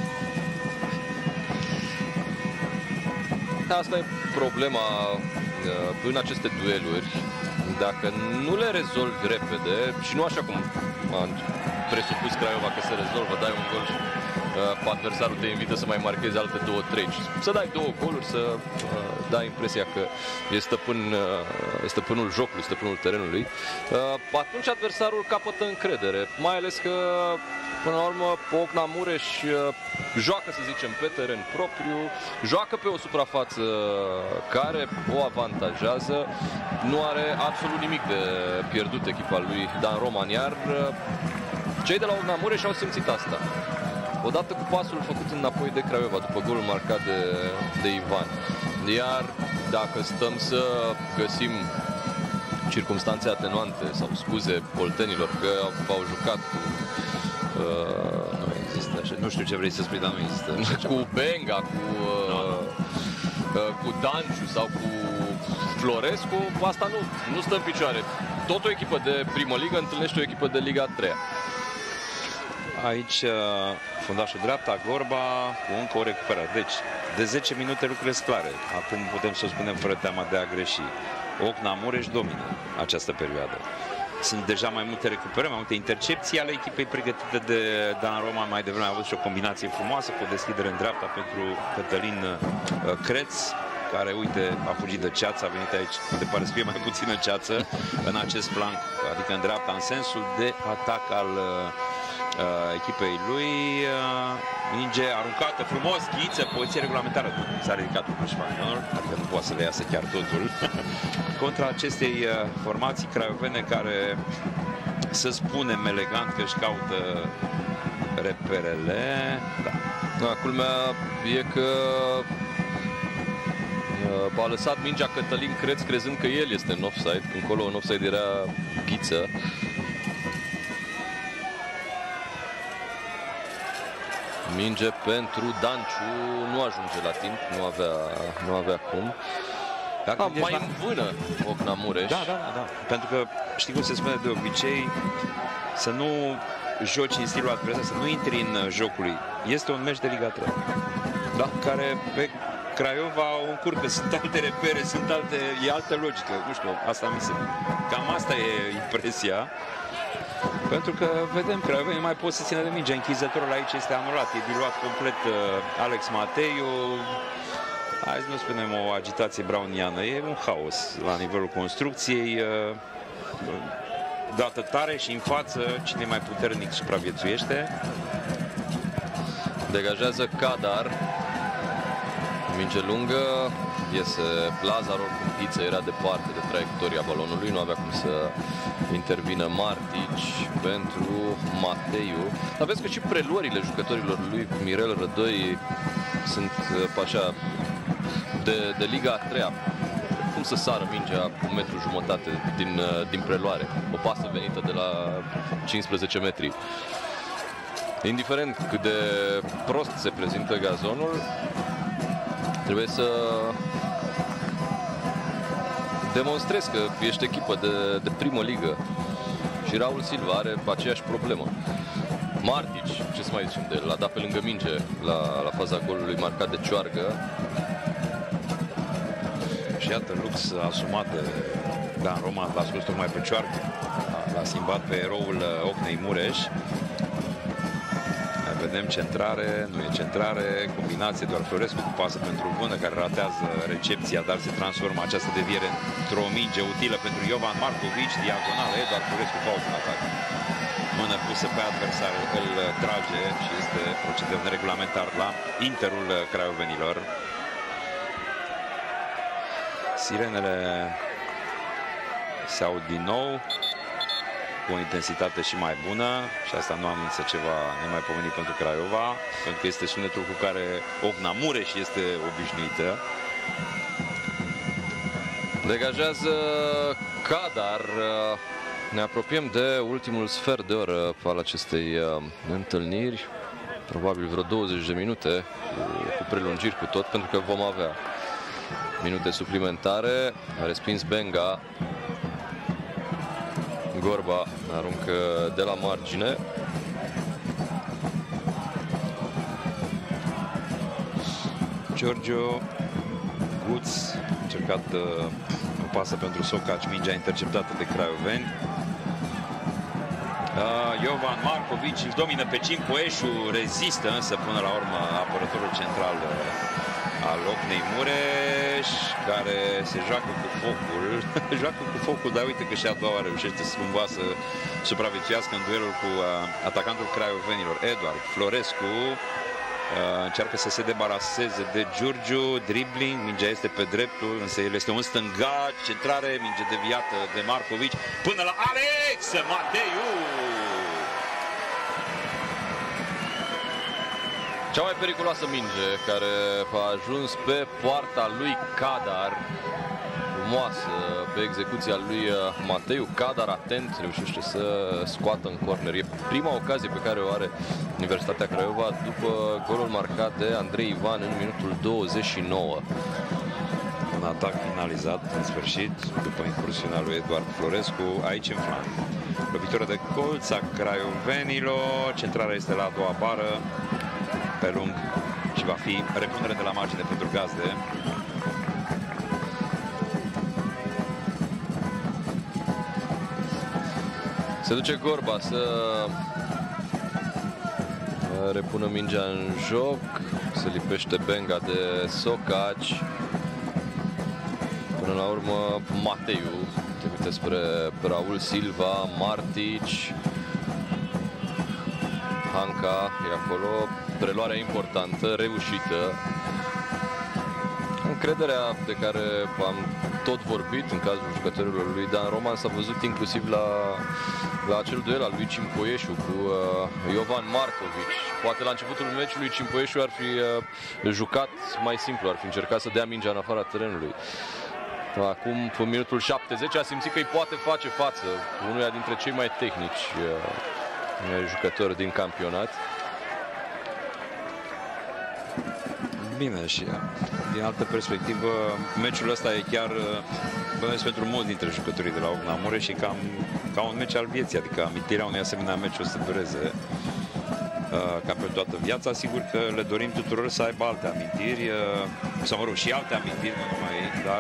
A: Asta e problema în aceste dueluri. Dacă nu le rezolvi repede și nu așa cum a presupus Craiova că se rezolvă, dai un gol și uh, adversarul te invită să mai marchezi alte două, trei. Să dai două goluri, să uh, dai impresia că e, stăpân, uh, e stăpânul jocului, stăpânul terenului. Uh, atunci adversarul capătă încredere, mai ales că până la urmă Ocna Mureș uh, joacă, să zicem, pe teren propriu, joacă pe o suprafață care o avantajează, nu are absolut nimic de pierdut echipa lui Dan Roman, iar uh, cei de la Ocna Mureș au simțit asta. Odată cu pasul făcut înapoi de Craiova, după golul marcat de, de Ivan. Iar dacă stăm să găsim circumstanțe atenuante sau scuze oltenilor că au jucat cu... Uh,
B: nu există așa. Nu știu ce vrei să spui, dar nu există.
A: Cu Benga, cu, uh, no, no. Uh, cu Danciu sau cu Florescu, asta nu, nu stă în picioare. Tot o echipă de primă ligă întâlnește o echipă de Liga a treia.
B: Aici fundașul dreapta, Gorba, cu încă o recuperare. Deci, de zece minute lucrurile sunt clare. Acum putem să o spunem fără teama de a greși. Ocna Mureș domină această perioadă. Sunt deja mai multe recuperări, mai multe intercepții ale echipei pregătite de Dan Roman. Mai devreme a avut și o combinație frumoasă cu o deschidere în dreapta pentru Cătălin Creț, care, uite, a fugit de ceață, a venit aici, unde pare să fie mai puțină ceață în acest flanc, adică în dreapta, în sensul de atac al Uh, echipei lui. uh, minge aruncată frumos, Ghiță, poziție regulamentară, s-a ridicat un șpanionul, adică nu poate să le iasă chiar totul contra acestei uh, formații craiovene care, să spunem elegant, că își caută reperele. Da.
A: Da, culmea e că uh, a lăsat mingea Cătălin Creț crezând că el este în offside, când acolo în offside era Ghiță. Minge pentru Danciu, nu ajunge la timp, nu avea, nu avea cum. Dacă A, mai la... învână Ocna Mureș.
B: Da, da, da, pentru că știi cum se spune de obicei, să nu joci în stilul adversar, să nu intri în jocul lui. Este un meci de Liga trei, da, care pe Craiova o încurcă, sunt alte repere, sunt alte, e altă logică, nu știu, asta mi se... Cam asta e impresia. Pentru că, vedem, Craiova mai pot să țină de minge. Închizătorul aici este anulat, e diluat complet uh, Alex Mateiu. Hai să nu spunem o agitație browniană, e un haos la nivelul construcției. Uh, dată tare și în față, cine e mai puternic supraviețuiește.
A: Degajează Cadar. Minge lungă, iese Lazar, oricum Ghiță era departe de traiectoria balonului, nu avea cum să intervină Martici pentru Mateiu. Dar vezi că și preluările jucătorilor lui, Mirel Rădoi, sunt așa de, de Liga a treia. Cum să sară mingea un metru jumătate din, din preluare, o pasă venită de la cincisprezece metri. Indiferent cât de prost se prezintă gazonul, trebuie să demonstrezi că ești echipă de, de primă ligă. Și Raul Silva are aceeași problemă. Martic, ce să mai zicem de el, l-a dat pe lângă minge la, la faza golului marcat de Cioargă.
B: Și iată, lux asumat de Dan Roman, l-a scos tocmai pe Cioargă, l-a schimbat pe eroul Ocnei Mureș. Mai vedem centrare, nu e centrare, combinație, doar Florescu cu pasă pentru Vână, care ratează recepția, dar se transformă această deviere într-o minge utilă pentru Jovan Markovici, diagonală, doar Florescu pauză în atac. Mână pusă pe adversar, îl trage și este procedeu neregulamentar la Interul craiovenilor. Sirenele se aud din nou cu o intensitate și mai bună și asta nu anunță ceva nemaipomenit pentru Craiova, pentru că este sunetul cu care Ocna Mureș este obișnuită.
A: Degajează Cadar. Ne apropiem de ultimul sfert de oră al acestei uh, întâlniri. Probabil vreo douăzeci de minute cu, cu prelungiri cu tot, pentru că vom avea minute suplimentare. A respins Benga. Gorba aruncă de la margine.
B: Giorgio Guț a încercat uh, o pasă pentru Socaci, mingea interceptată de craioveni. Uh, Jovan Markovici îl domină pe Cimpoeșu, rezistă însă până la urmă apărătorul central uh, al Ocnei Mureș, care se joacă cu focul. joacă cu focul, dar uite că și a doua reușește cumva să supraviețuiască în duelul cu uh, atacantul craiovenilor. Eduard Florescu uh, încearcă să se debaraseze de Giurgiu, dribbling, mingea este pe dreptul, însă el este un stângac, centrare, minge deviată de Markovici, până la Alex Mateiu!
A: Cea mai periculoasă minge care a ajuns pe poarta lui Cadar. Frumoasă pe execuția lui Mateiu. Cadar, atent, reușește să scoată în corner. E prima ocazie pe care o are Universitatea Craiova după golul marcat de Andrei Ivan în minutul douăzeci și nouă.
B: Un atac finalizat în sfârșit după incursiunea lui Eduard Florescu aici în flanc. Lovitură de colț a craiovenilor. Centrarea este la a doua bară pe lung și va fi repunere de la margine pentru gazde.
A: Se duce Gorba să repună mingea în joc. Se lipește Benga de Socaci. Până la urmă Mateiu trimite spre Raul Silva, Martic. Hanca e acolo. Preluarea importantă, reușită. Încrederea de care am tot vorbit în cazul jucătorilor lui Dan Roman s-a văzut inclusiv la, la acel duel al lui Cimpoeșu cu uh, Jovan Markovici. Poate la începutul meciului Cimpoeșu ar fi uh, jucat mai simplu, ar fi încercat să dea mingea în afara terenului. Acum, în minutul șaptezeci, a simțit că îi poate face față unuia dintre cei mai tehnici uh, jucători din campionat.
B: Bine, și din altă perspectivă, meciul ăsta e chiar bănuiesc pentru mulți dintre jucătorii de la Ocna Mureș și cam ca un meci al vieții, adică amintirea unui asemenea meci o să dureze ca pe toată viața. Sigur că le dorim tuturor să aibă alte amintiri, sau mă rog, și alte amintiri, nu numai, dar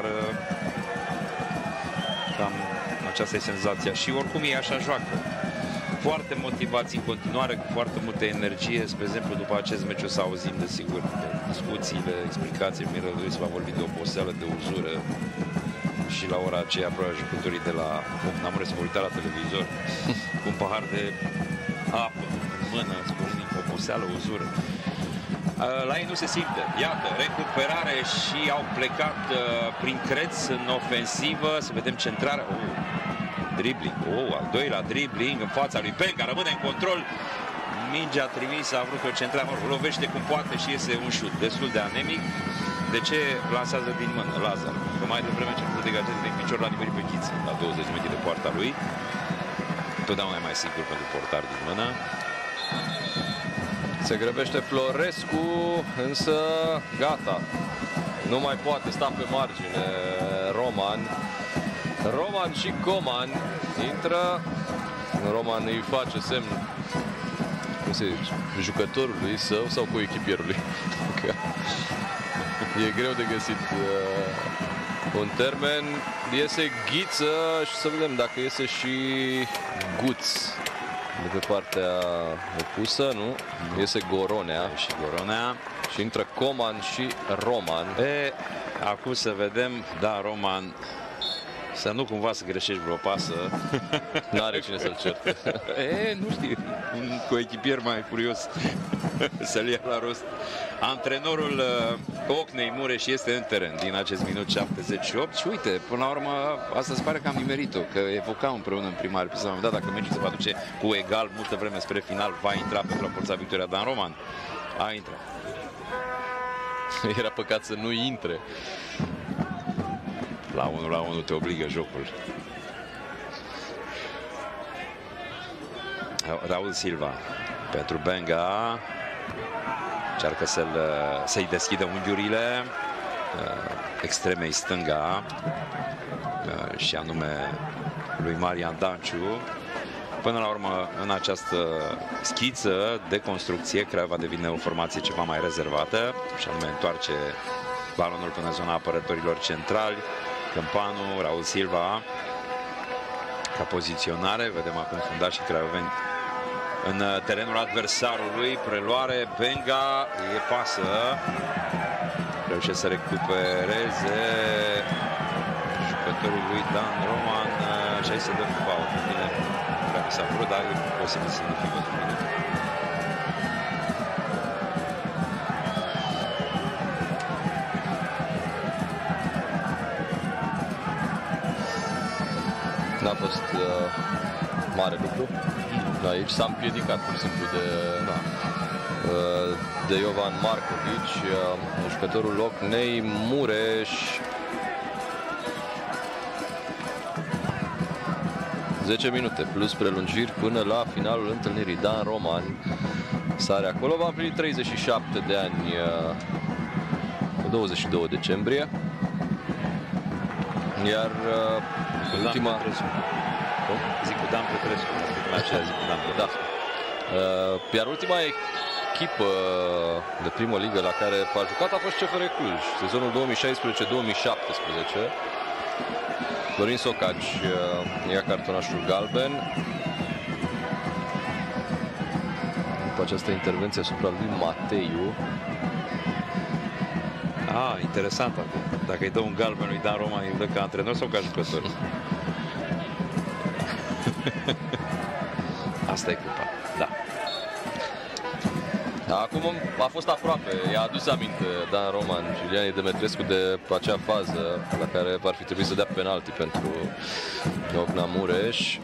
B: cam aceasta e senzația și oricum ei așa joacă. Foarte motivați în continuare, cu foarte multă energie. Spre exemplu, după acest meci o să auzim, desigur, de discuțiile, explicații. Mirel se va vorbi de oboseală, de uzură. Și la ora aceea, probabil, jucătorii de la Ocna Mureș se vor uita la televizor cu un pahar de apă în mână, spunând oboseală, uzură. La ei nu se simte. Iată, recuperare și au plecat prin Creț în ofensivă. Să vedem centrarea. Uh. Dribbling, oh, al doilea dribbling în fața lui Benga, rămâne în control. Mingea trimisă, a vrut o centrare, lovește cum poate și iese un șut destul de anemic. De ce lansează din mână Lazar? Că mai devreme ce să degajeze din picior la nivelul pechiță, la douăzeci de metri de poarta lui. Totdeauna e mai sigur pentru portar din mână.
A: Se grăbește Florescu, însă gata. Nu mai poate sta pe margine Roman. Roman și Coman intră. Roman îi face semn cum se zice, jucătorului său sau cu echipierului. E greu de găsit uh, un termen. Iese Ghiță și să vedem dacă iese și Guț de pe partea opusă, nu? Iese Goronea.
B: Și Goronea.
A: Și intră Coman și Roman.
B: E, acum să vedem, da, Roman, să nu cumva să greșești vreo pasă.
A: N-are cine să-l certe.
B: E, nu știu, un coechipier mai furios să-l ia la rost. Antrenorul uh, Ocnei Mureș este în teren din acest minut șaptezeci și opt și uite, până la urmă, asta se pare că am nimerit-o, că evocam împreună în prima episod, am dat dacă meciul se va duce cu egal multă vreme spre final, va intra pentru a forța victoria Dan Roman. A intrat.
A: Era păcat să nu intre.
B: La unu la unu te obligă jocul. Raul Silva pentru Benga. Încearcă să-l, să-i deschidă unghiurile extremei stânga și anume lui Marian Danciu. Până la urmă, în această schiță de construcție, Craiova devine o formație ceva mai rezervată și anume întoarce balonul până în zona apărătorilor centrali. Câmpanu, Raul Silva ca poziționare. Vedem acum fundașii craioveni în terenul adversarului. Preluare, Benga, e pasă. Reușește să recupereze jucătorii lui Dan Roman și aici se dă fault. Bine, prea mi s-a vrut, dar e posibil să nu fie văzut bine.
A: N-a fost uh, mare lucru. Aici s-a împiedicat pur și simplu de, da. uh, de Jovan Markovic, uh, jucătorul Ocnei Mureș. zece minute plus prelungiri până la finalul întâlnirii. Dan Roman sare acolo, va împlini treizeci și șapte de ani uh, pe douăzeci și doi decembrie. Iar uh, ultima...
B: Zic cu Dan Petrescu.
A: Așa, zic cu Dan Petrescu. Da. Uh, iar ultima echipă de primă ligă la care a jucat a fost C F R Cluj. Sezonul două mii șaisprezece două mii șaptesprezece. Florin Socaci uh, ia cartonașul galben. După această intervenție asupra lui Mateiu.
B: Ah, interesant acum. Dacă îi dă un galben lui Dan Roman, îi dă ca antrenor sau ca jucător? Asta e cupa. Da.
A: Acum a fost aproape. I-a adus aminte Dan Roman, Iulian Demetrescu, de acea fază la care ar fi trebuit să dea penalti pentru Ocna Mureș.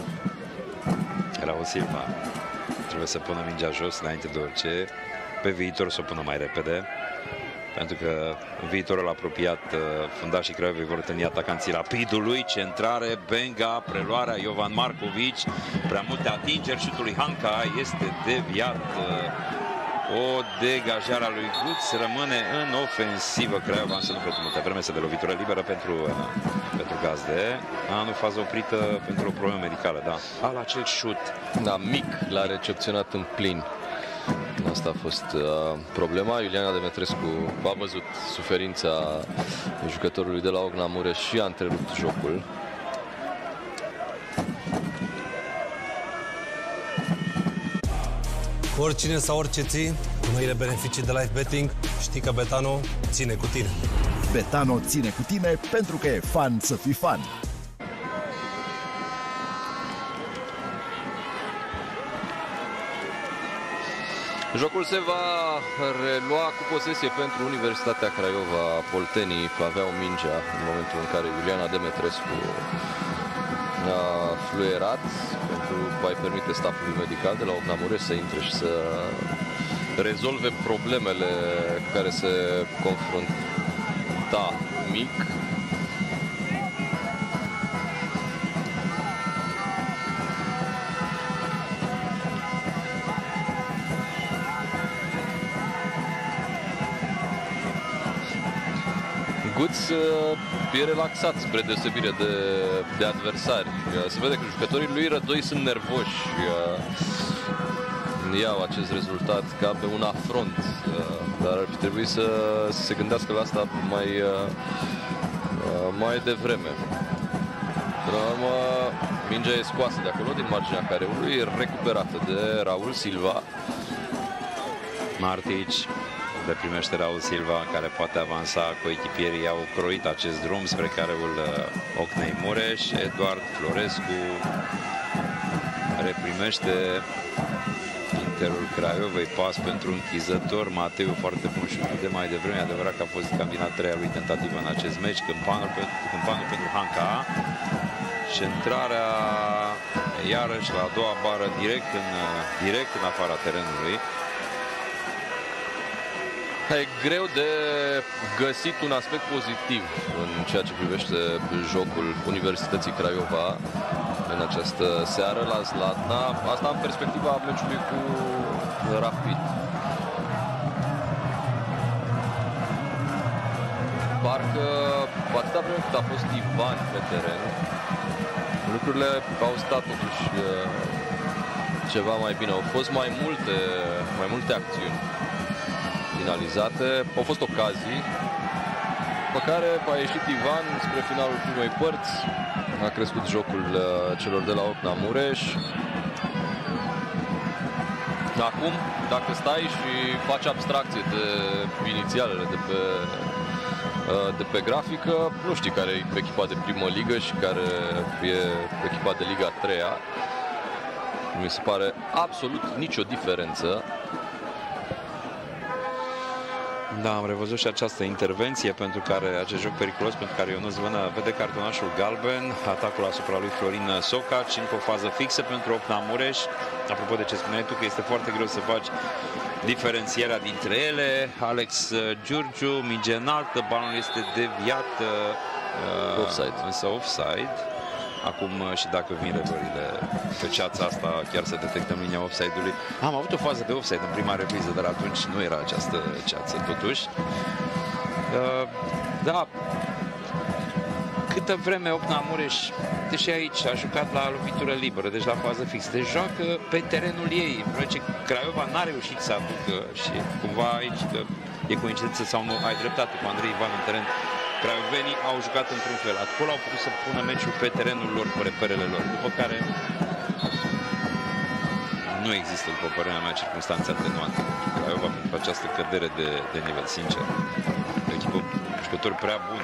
B: Raul Silva trebuie să pună mingea jos înainte de orice. Pe viitor să o pună mai repede, pentru că în viitorul apropiat fundașii Craiovei vor întâlni atacanții Rapidului. Centrare, Benga, preluarea, Jovan Markovic, prea multe atingeri, șutul lui Hanca este deviat. O degajare a lui Guț, rămâne în ofensivă Craiova, însă nu pentru multă vreme, să de lovitură liberă pentru, pentru gazde. A, nu fază oprită pentru o problemă medicală, da. A, la acel șut.
A: Da, mic, l-a recepționat în plin. Asta a fost uh, problema. Iuliana Demetrescu a văzut suferința jucătorului de la Ocna Mureș și a întrerupt jocul.
C: Oricine sau orice ții, cu noile beneficii de live betting, știi că Betano ține cu tine.
D: Betano ține cu tine pentru că e fan să fii fan.
A: Jocul se va relua cu posesie pentru Universitatea Craiova. Poltenii aveau mingea în momentul în care Iuliana Demetrescu a fluierat pentru a-i permite staffului medical de la Ocna Mureș să intre și să rezolve problemele cu care se confrunta Mic. Guț e relaxat spre deosebire de, de adversari. Se vede că jucătorii lui Rădoi sunt nervoși. iau acest rezultat ca pe un afront, dar ar fi trebuit să se gândească la asta mai, mai devreme. Până la urmă, mingea e scoasă de acolo, din marginea careului, recuperată de Raul Silva.
B: Martic le primește Raul Silva, care poate avansa. Coechipierii au croit acest drum spre careul Ocnei Mureș. Eduard Florescu reprimește Interul Craiovei, pas pentru închizător. Mateu foarte bun și de mai devreme. Adevărat că a fost cambina treia lui tentativă în acest meci. Câmpanul, pe, câmpanul pentru Hanca. Centrarea iarăși la a doua bară, direct în, direct în afara terenului.
A: E greu de găsit un aspect pozitiv în ceea ce privește jocul Universității Craiova în această seară la Zlatna. Asta în perspectiva meciului cu Rapid. Parcă atâta vreme cât a fost Ivan pe teren, lucrurile au stat totuși ceva mai bine. Au fost mai multe, mai multe acțiuni finalizate, au fost ocazii pe care a ieșit Ivan spre finalul primei părți, a crescut jocul celor de la Ocna Mureș. Acum, dacă stai și faci abstracție de inițialele de pe, de pe grafică, nu știi care e echipa de primă ligă și care e echipa de Liga a treia. Mi se pare absolut nicio diferență.
B: Da, am revăzut și această intervenție pentru care, acest joc periculos pentru care Ionuț Vână vede cartonașul galben, atacul asupra lui Florin Socaci, încă o fază fixă pentru Ocna Mureș. Apropo de ce spuneai tu, că este foarte greu să faci diferențierea dintre ele. Alex Giurgiu, minge înaltă, balonul este deviat, uh,
A: offside.
B: însă offside. Acum și dacă vin erorile pe ceața asta, chiar să detectăm linia offside-ului. Am avut o fază de offside în prima repriză, dar atunci nu era această ceață totuși. Uh, da, câtă vreme Ocna Mureș, deși aici a jucat la lovitură liberă, deci la fază fixă, deci joacă pe terenul ei, în ce Craiova n-a reușit să aducă și cumva aici, că e coincidență sau nu, ai dreptate cu Andrei Ivan în teren. Craiovenii au jucat într-un fel. Acolo au putut să pună meciul pe terenul lor, pe reperele lor. După care nu există, după părerea mea, circunstanțe atenuante. Craiova pentru această cădere de, de nivel, sincer. O echipă, jucători prea buni.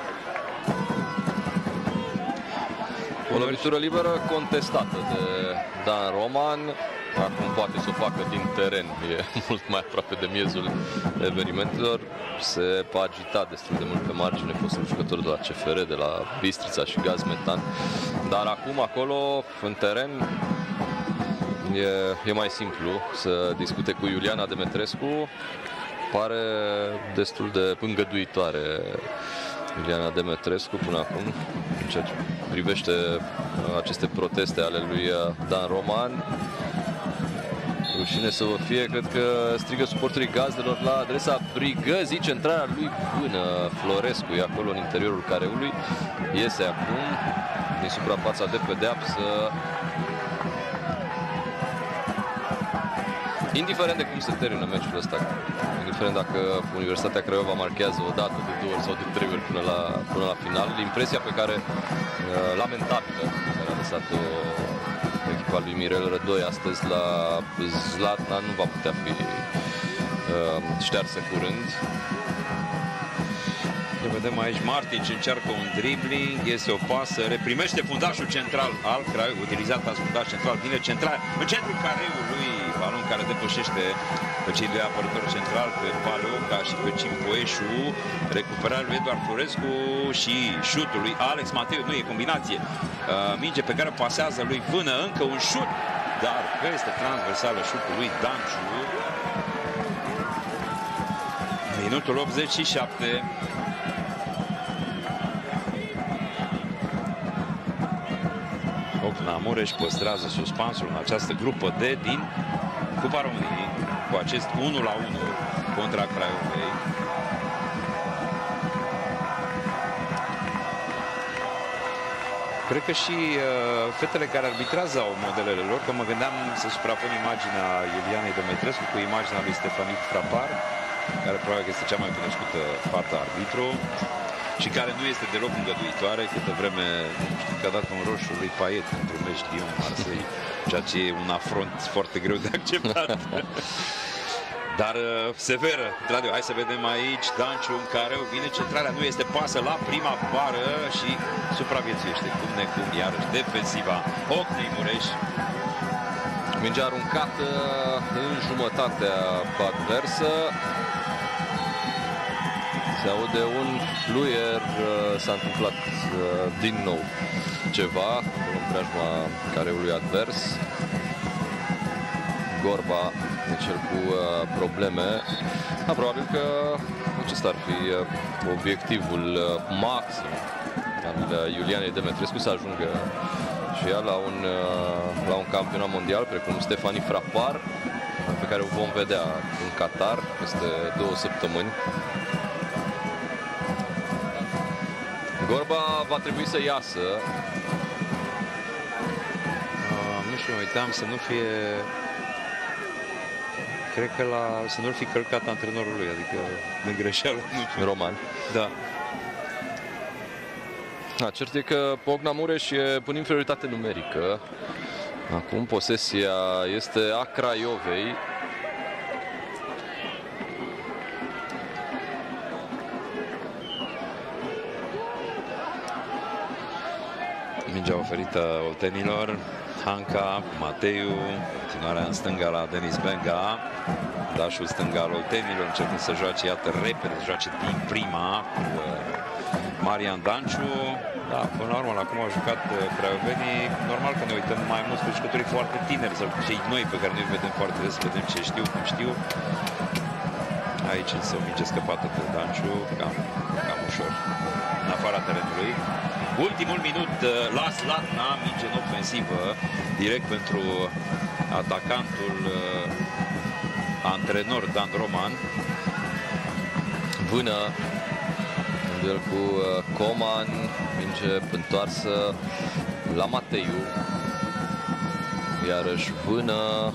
A: O lovitură liberă contestată de Dan Roman. Acum poate să o facă din teren, e mult mai aproape de miezul evenimentelor. Se a agitat destul de mult pe margine, fostul jucător de la C F R, de la Bistrița și Gaz Metan. Dar acum, acolo, în teren, e, e mai simplu să discute cu Iuliana Demetrescu. Pare destul de îngăduitoare Iuliana Demetrescu până acum, în ceea ce privește aceste proteste ale lui Dan Roman. Rușine să vă fie, cred că strigă suporterii Gazdelor la adresa brigăzii. Centrarea lui Vână, Florescu e acolo în interiorul careului. Iese acum din suprafața de pedeapsă. Indiferent de cum se termină meciul ăsta, indiferent dacă Universitatea Craiova marchează o dată, de două ori sau de trei ori până la, până la final, impresia pe care, lamentabilă, pe care a lăsat-o echipa lui Mirel Rădoi astăzi la Zlatna, nu va putea fi uh, ștearsă curând.
B: Ne vedem aici, Martic încearcă un dribbling, este o pasă, reprimește fundașul central al Craiovei, utilizat als fundaș central, vine central în centrul careului, balon care depășește pe cei doi apărători central, pe Paleoca și pe Cimpoeșu, recuperarea lui Eduard Florescu și șutul lui Alex Mateu, nu e combinație, uh, minge pe care pasează lui Vână, încă un șut, dar că este transversală șutul lui Danciu. Minutul optzeci și șapte. Ocna Mureș păstrează suspansul în această grupă D din Cupa României cu acest unu la unu contra Craiovei. Cred că și uh, fetele care arbitrează au modelele lor, că mă gândeam să suprapun imaginea Iulianei Demetrescu cu imaginea lui Stefanie Frappart, care probabil este cea mai cunoscută fată arbitru și care nu este deloc îngăduitoare, câtă vreme știu că a dat un roșu lui Payet într-un meci Lyon-Marseille, ceea ce e un afront foarte greu de acceptat. Dar uh, severă, hai să vedem aici Danciu în care vine centrarea, nu este pasă la prima bară și supraviețuiește cum necum, iarăși defensiva Ocnei Mureș.
A: Mingea aruncată în jumătatea adversă. Se aude un fluier, s-a întâmplat din nou ceva în preajma careului advers. Gorba e cel cu uh, probleme. Da, probabil că acesta ar fi uh, obiectivul uh, maxim al uh, Iulianei Demetrescu, să ajungă și ea la un, uh, la un campionat mondial precum Stefanie Frappart, pe care o vom vedea în Qatar peste două săptămâni. Gorba va trebui să iasă.
B: Uh, nu știu, uitam să nu fie... Cred că la, să nu-l fi călcat antrenorul lui, adică de greșeală.
A: Roman.
B: Da.
A: Da, cert e că Ocna Mureș e în inferioritate numerică. Acum posesia este a Craiovei.
B: Mingea oferită oltenilor. Hanca, Mateiu, continuarea în stânga la Denis Benga. Dașul stânga al oltenilor, începând să joace, iată, repede, să joace din prima cu Marian Danciu. Da, până la urmă, la cum au jucat craiovenii, normal că ne uităm mai mult cu jucătorii foarte tineri, sau cei noi pe care noi vedem foarte des, vedem ce știu, cum știu. Aici însă o minge scăpată pe Danciu, cam, cam ușor, în afara terenului. Ultimul minut la Zlatna, minge în ofensivă, direct pentru atacantul antrenor Dan Roman.
A: Vână, duel cu Coman, minge întoarsă la Mateiu. Iarăși Vână.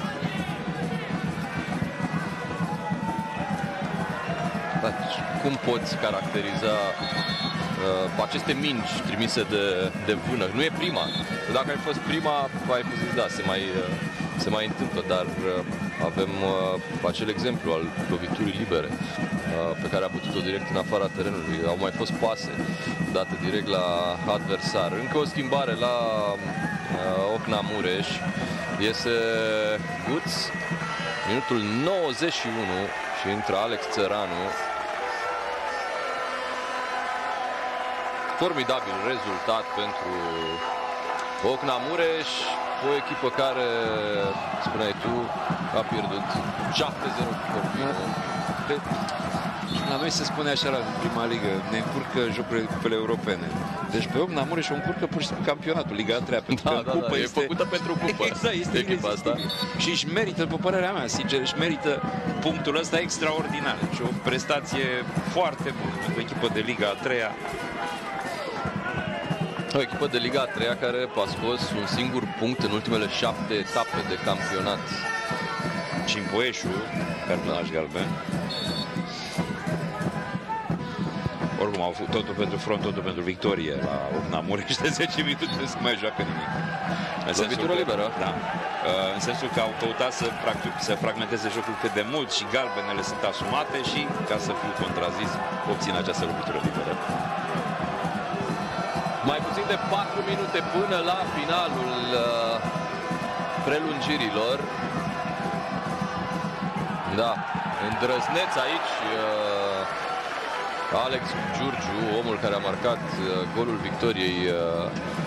A: Dar cum poți caracteriza uh, aceste mingi trimise de, de Vână? Nu e prima. Dacă ai fost prima, ai fi zis, da, se mai, uh, se mai întâmplă, dar uh, avem uh, acel exemplu al loviturii libere uh, pe care a bătut-o direct în afara terenului. Au mai fost pase date direct la adversar. Încă o schimbare la uh, Ocna Mureș. Iese Guț, minutul nouăzeci și unu, și intră Alex Țăranu. Formidabil rezultat pentru Ocna Mureș, o echipă care, spuneai tu, a pierdut șapte zero cu Corvino.
B: La noi se spune așa la prima ligă, ne încurcă jocurile de cupele europene. Deci pe Ocna Mureș o încurcă pur și simplu campionatul, Liga a treia, pentru
A: da,
B: că
A: da,
B: cupă
A: da,
B: este...
A: e făcută pentru cupă.
B: Exact, este
A: echipa asta.
B: Și își merită, după părerea mea, sincer, își merită punctul ăsta extraordinar. Deci o prestație foarte bună pentru o echipă de Liga a treia.
A: O echipă de Liga a treia care a scos un singur punct în ultimele șapte etape de campionat.
B: Cimpoeșu, cartonaj galben. Oricum au făcut totul pentru front, totul pentru victorie la Ocna Mureș de zece minute, nu se mai joacă nimic.
A: Lovitură liberă.
B: Da. În sensul că au căutat să, practic, să fragmenteze jocul cât de mult și galbenele sunt asumate și, ca să fiu contrazis, obțin această lovitură liberă.
A: Mai puțin de patru minute până la finalul uh, prelungirilor. Da, îndrăzneț aici uh, Alex Giurgiu, omul care a marcat uh, golul victoriei uh,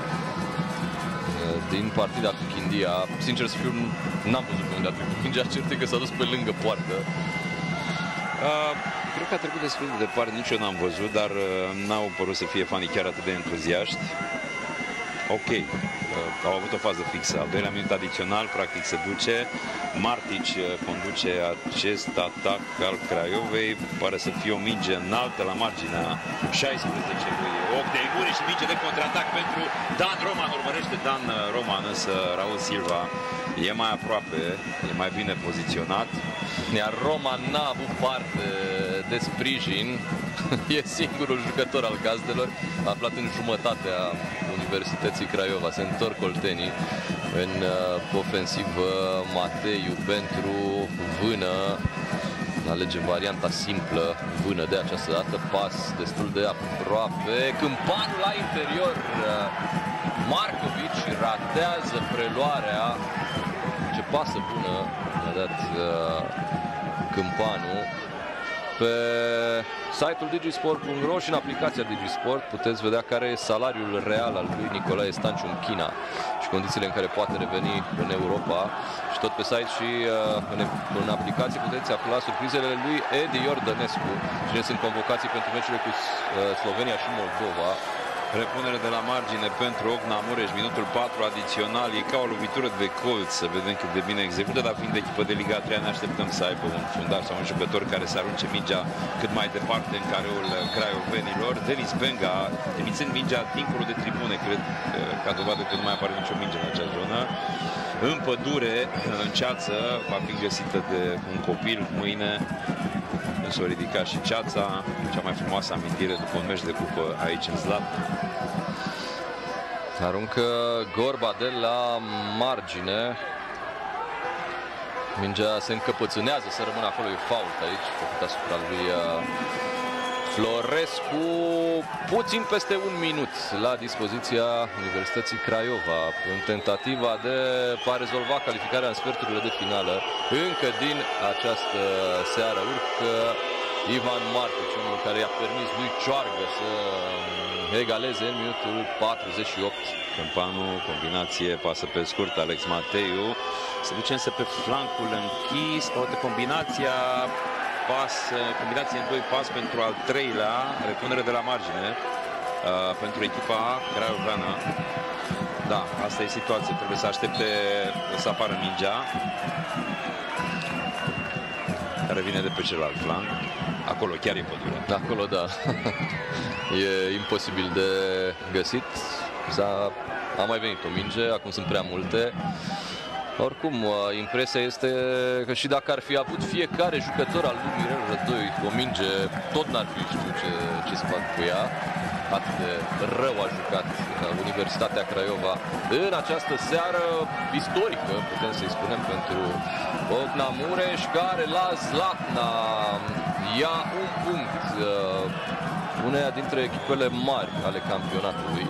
A: din partida cu Chindia. Sincer să fiu, n-am văzut pe unde a trecut mingea, cert că s-a dus pe lângă poartă.
B: Uh, cred că a trecut destul de departe, nici eu n-am văzut, dar uh, n-au părut să fie fanii chiar atât de entuziaști. ok. Au avut o fază fixă. Al doilea minut adițional, practic se duce. Martici conduce acest atac al Craiovei. Pare să fie o minge înaltă la marginea șaisprezece lui Ocnei Mureș și minge de contraatac pentru Dan Roman. Urmărește Dan Roman, însă Raul Silva e mai aproape, e mai bine poziționat.
A: Iar Roman n-a avut parte de sprijin. E singurul jucător al gazdelor aflat în jumătatea Universității Craiova. Se întorc oltenii în uh, ofensivă. Mateiu pentru Vână. Alege varianta simplă. Vână de această dată. Pas destul de aproape. Câmpanul la interior. Marcovici ratează preluarea. Ce pasă bună a dat uh, Câmpanul. Pe site-ul digisport punct ro și în aplicația Digisport puteți vedea care e salariul real al lui Nicolae Stanciu în China și condițiile în care poate reveni în Europa. Și tot pe site și uh, în, în aplicație puteți afla surprizele lui Edi Iordănescu. Cine sunt convocații pentru meciurile cu uh, Slovenia și Moldova.
B: Repunere de la margine pentru Ocna Mureș, minutul patru adițional, e ca o lovitură de colț, să vedem cât de bine execută, dar fiind echipă de Liga a treia, ne așteptăm să aibă un fundaș sau un jucător care să arunce mingea cât mai departe în careul craiovenilor. Denis Benga, trimițând mingea dincolo de tribune, cred, ca dovadă că nu mai apare nicio minge în acea zonă. În pădure, în ceață, va fi găsită de un copil mâine. S-a ridicat și ceața, cea mai frumoasă amintire după un meci de cupă aici în Zlat.
A: Aruncă Gorba de la margine. Mingea se încăpățânează să rămână acolo, e fault aici, făcut asupra lui Florescu. Puțin peste un minut la dispoziția Universității Craiova în tentativa de a rezolva calificarea în sferturile de finală. Încă din această seară urcă Ivan Martici, unul care i-a permis lui Cioargă să egaleze în minutul patruzeci și opt.
B: Câmpanul, combinație, pasă pe scurt, Alex Mateiu. Se duce însă pe flancul închis, poate combinația, pas, combinație în doi pas pentru al treilea, repunere de la margine uh, pentru echipa craioveană. Da, asta e situația, trebuie să aștepte să apară mingea, care vine de pe celălalt flanc. Acolo chiar e pădure.
A: Acolo, da. E imposibil de găsit. A, a mai venit o minge, acum sunt prea multe. Oricum, impresia este că și dacă ar fi avut fiecare jucător al lui Mirel Rădoi o minge, tot n-ar fi știut ce, ce să fac cu ea. Atât de rău a jucat Universitatea Craiova în această seară istorică, putem să-i spunem, pentru Ocna Mureș, care la Zlatna ia un punct, uneia dintre echipele mari ale campionatului.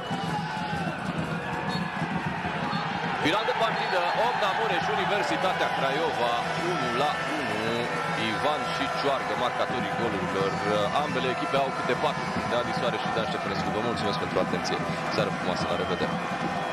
A: Final de partidă, Ocna Mureș, Universitatea Craiova, unu la unu. Ivan și Cioargă, marcatorii golurilor. Ambele echipe au câte patru puncte. Adi Soare și Dan Ștefănescu. Vă mulțumesc pentru atenție. Seară frumoasă, la revedere!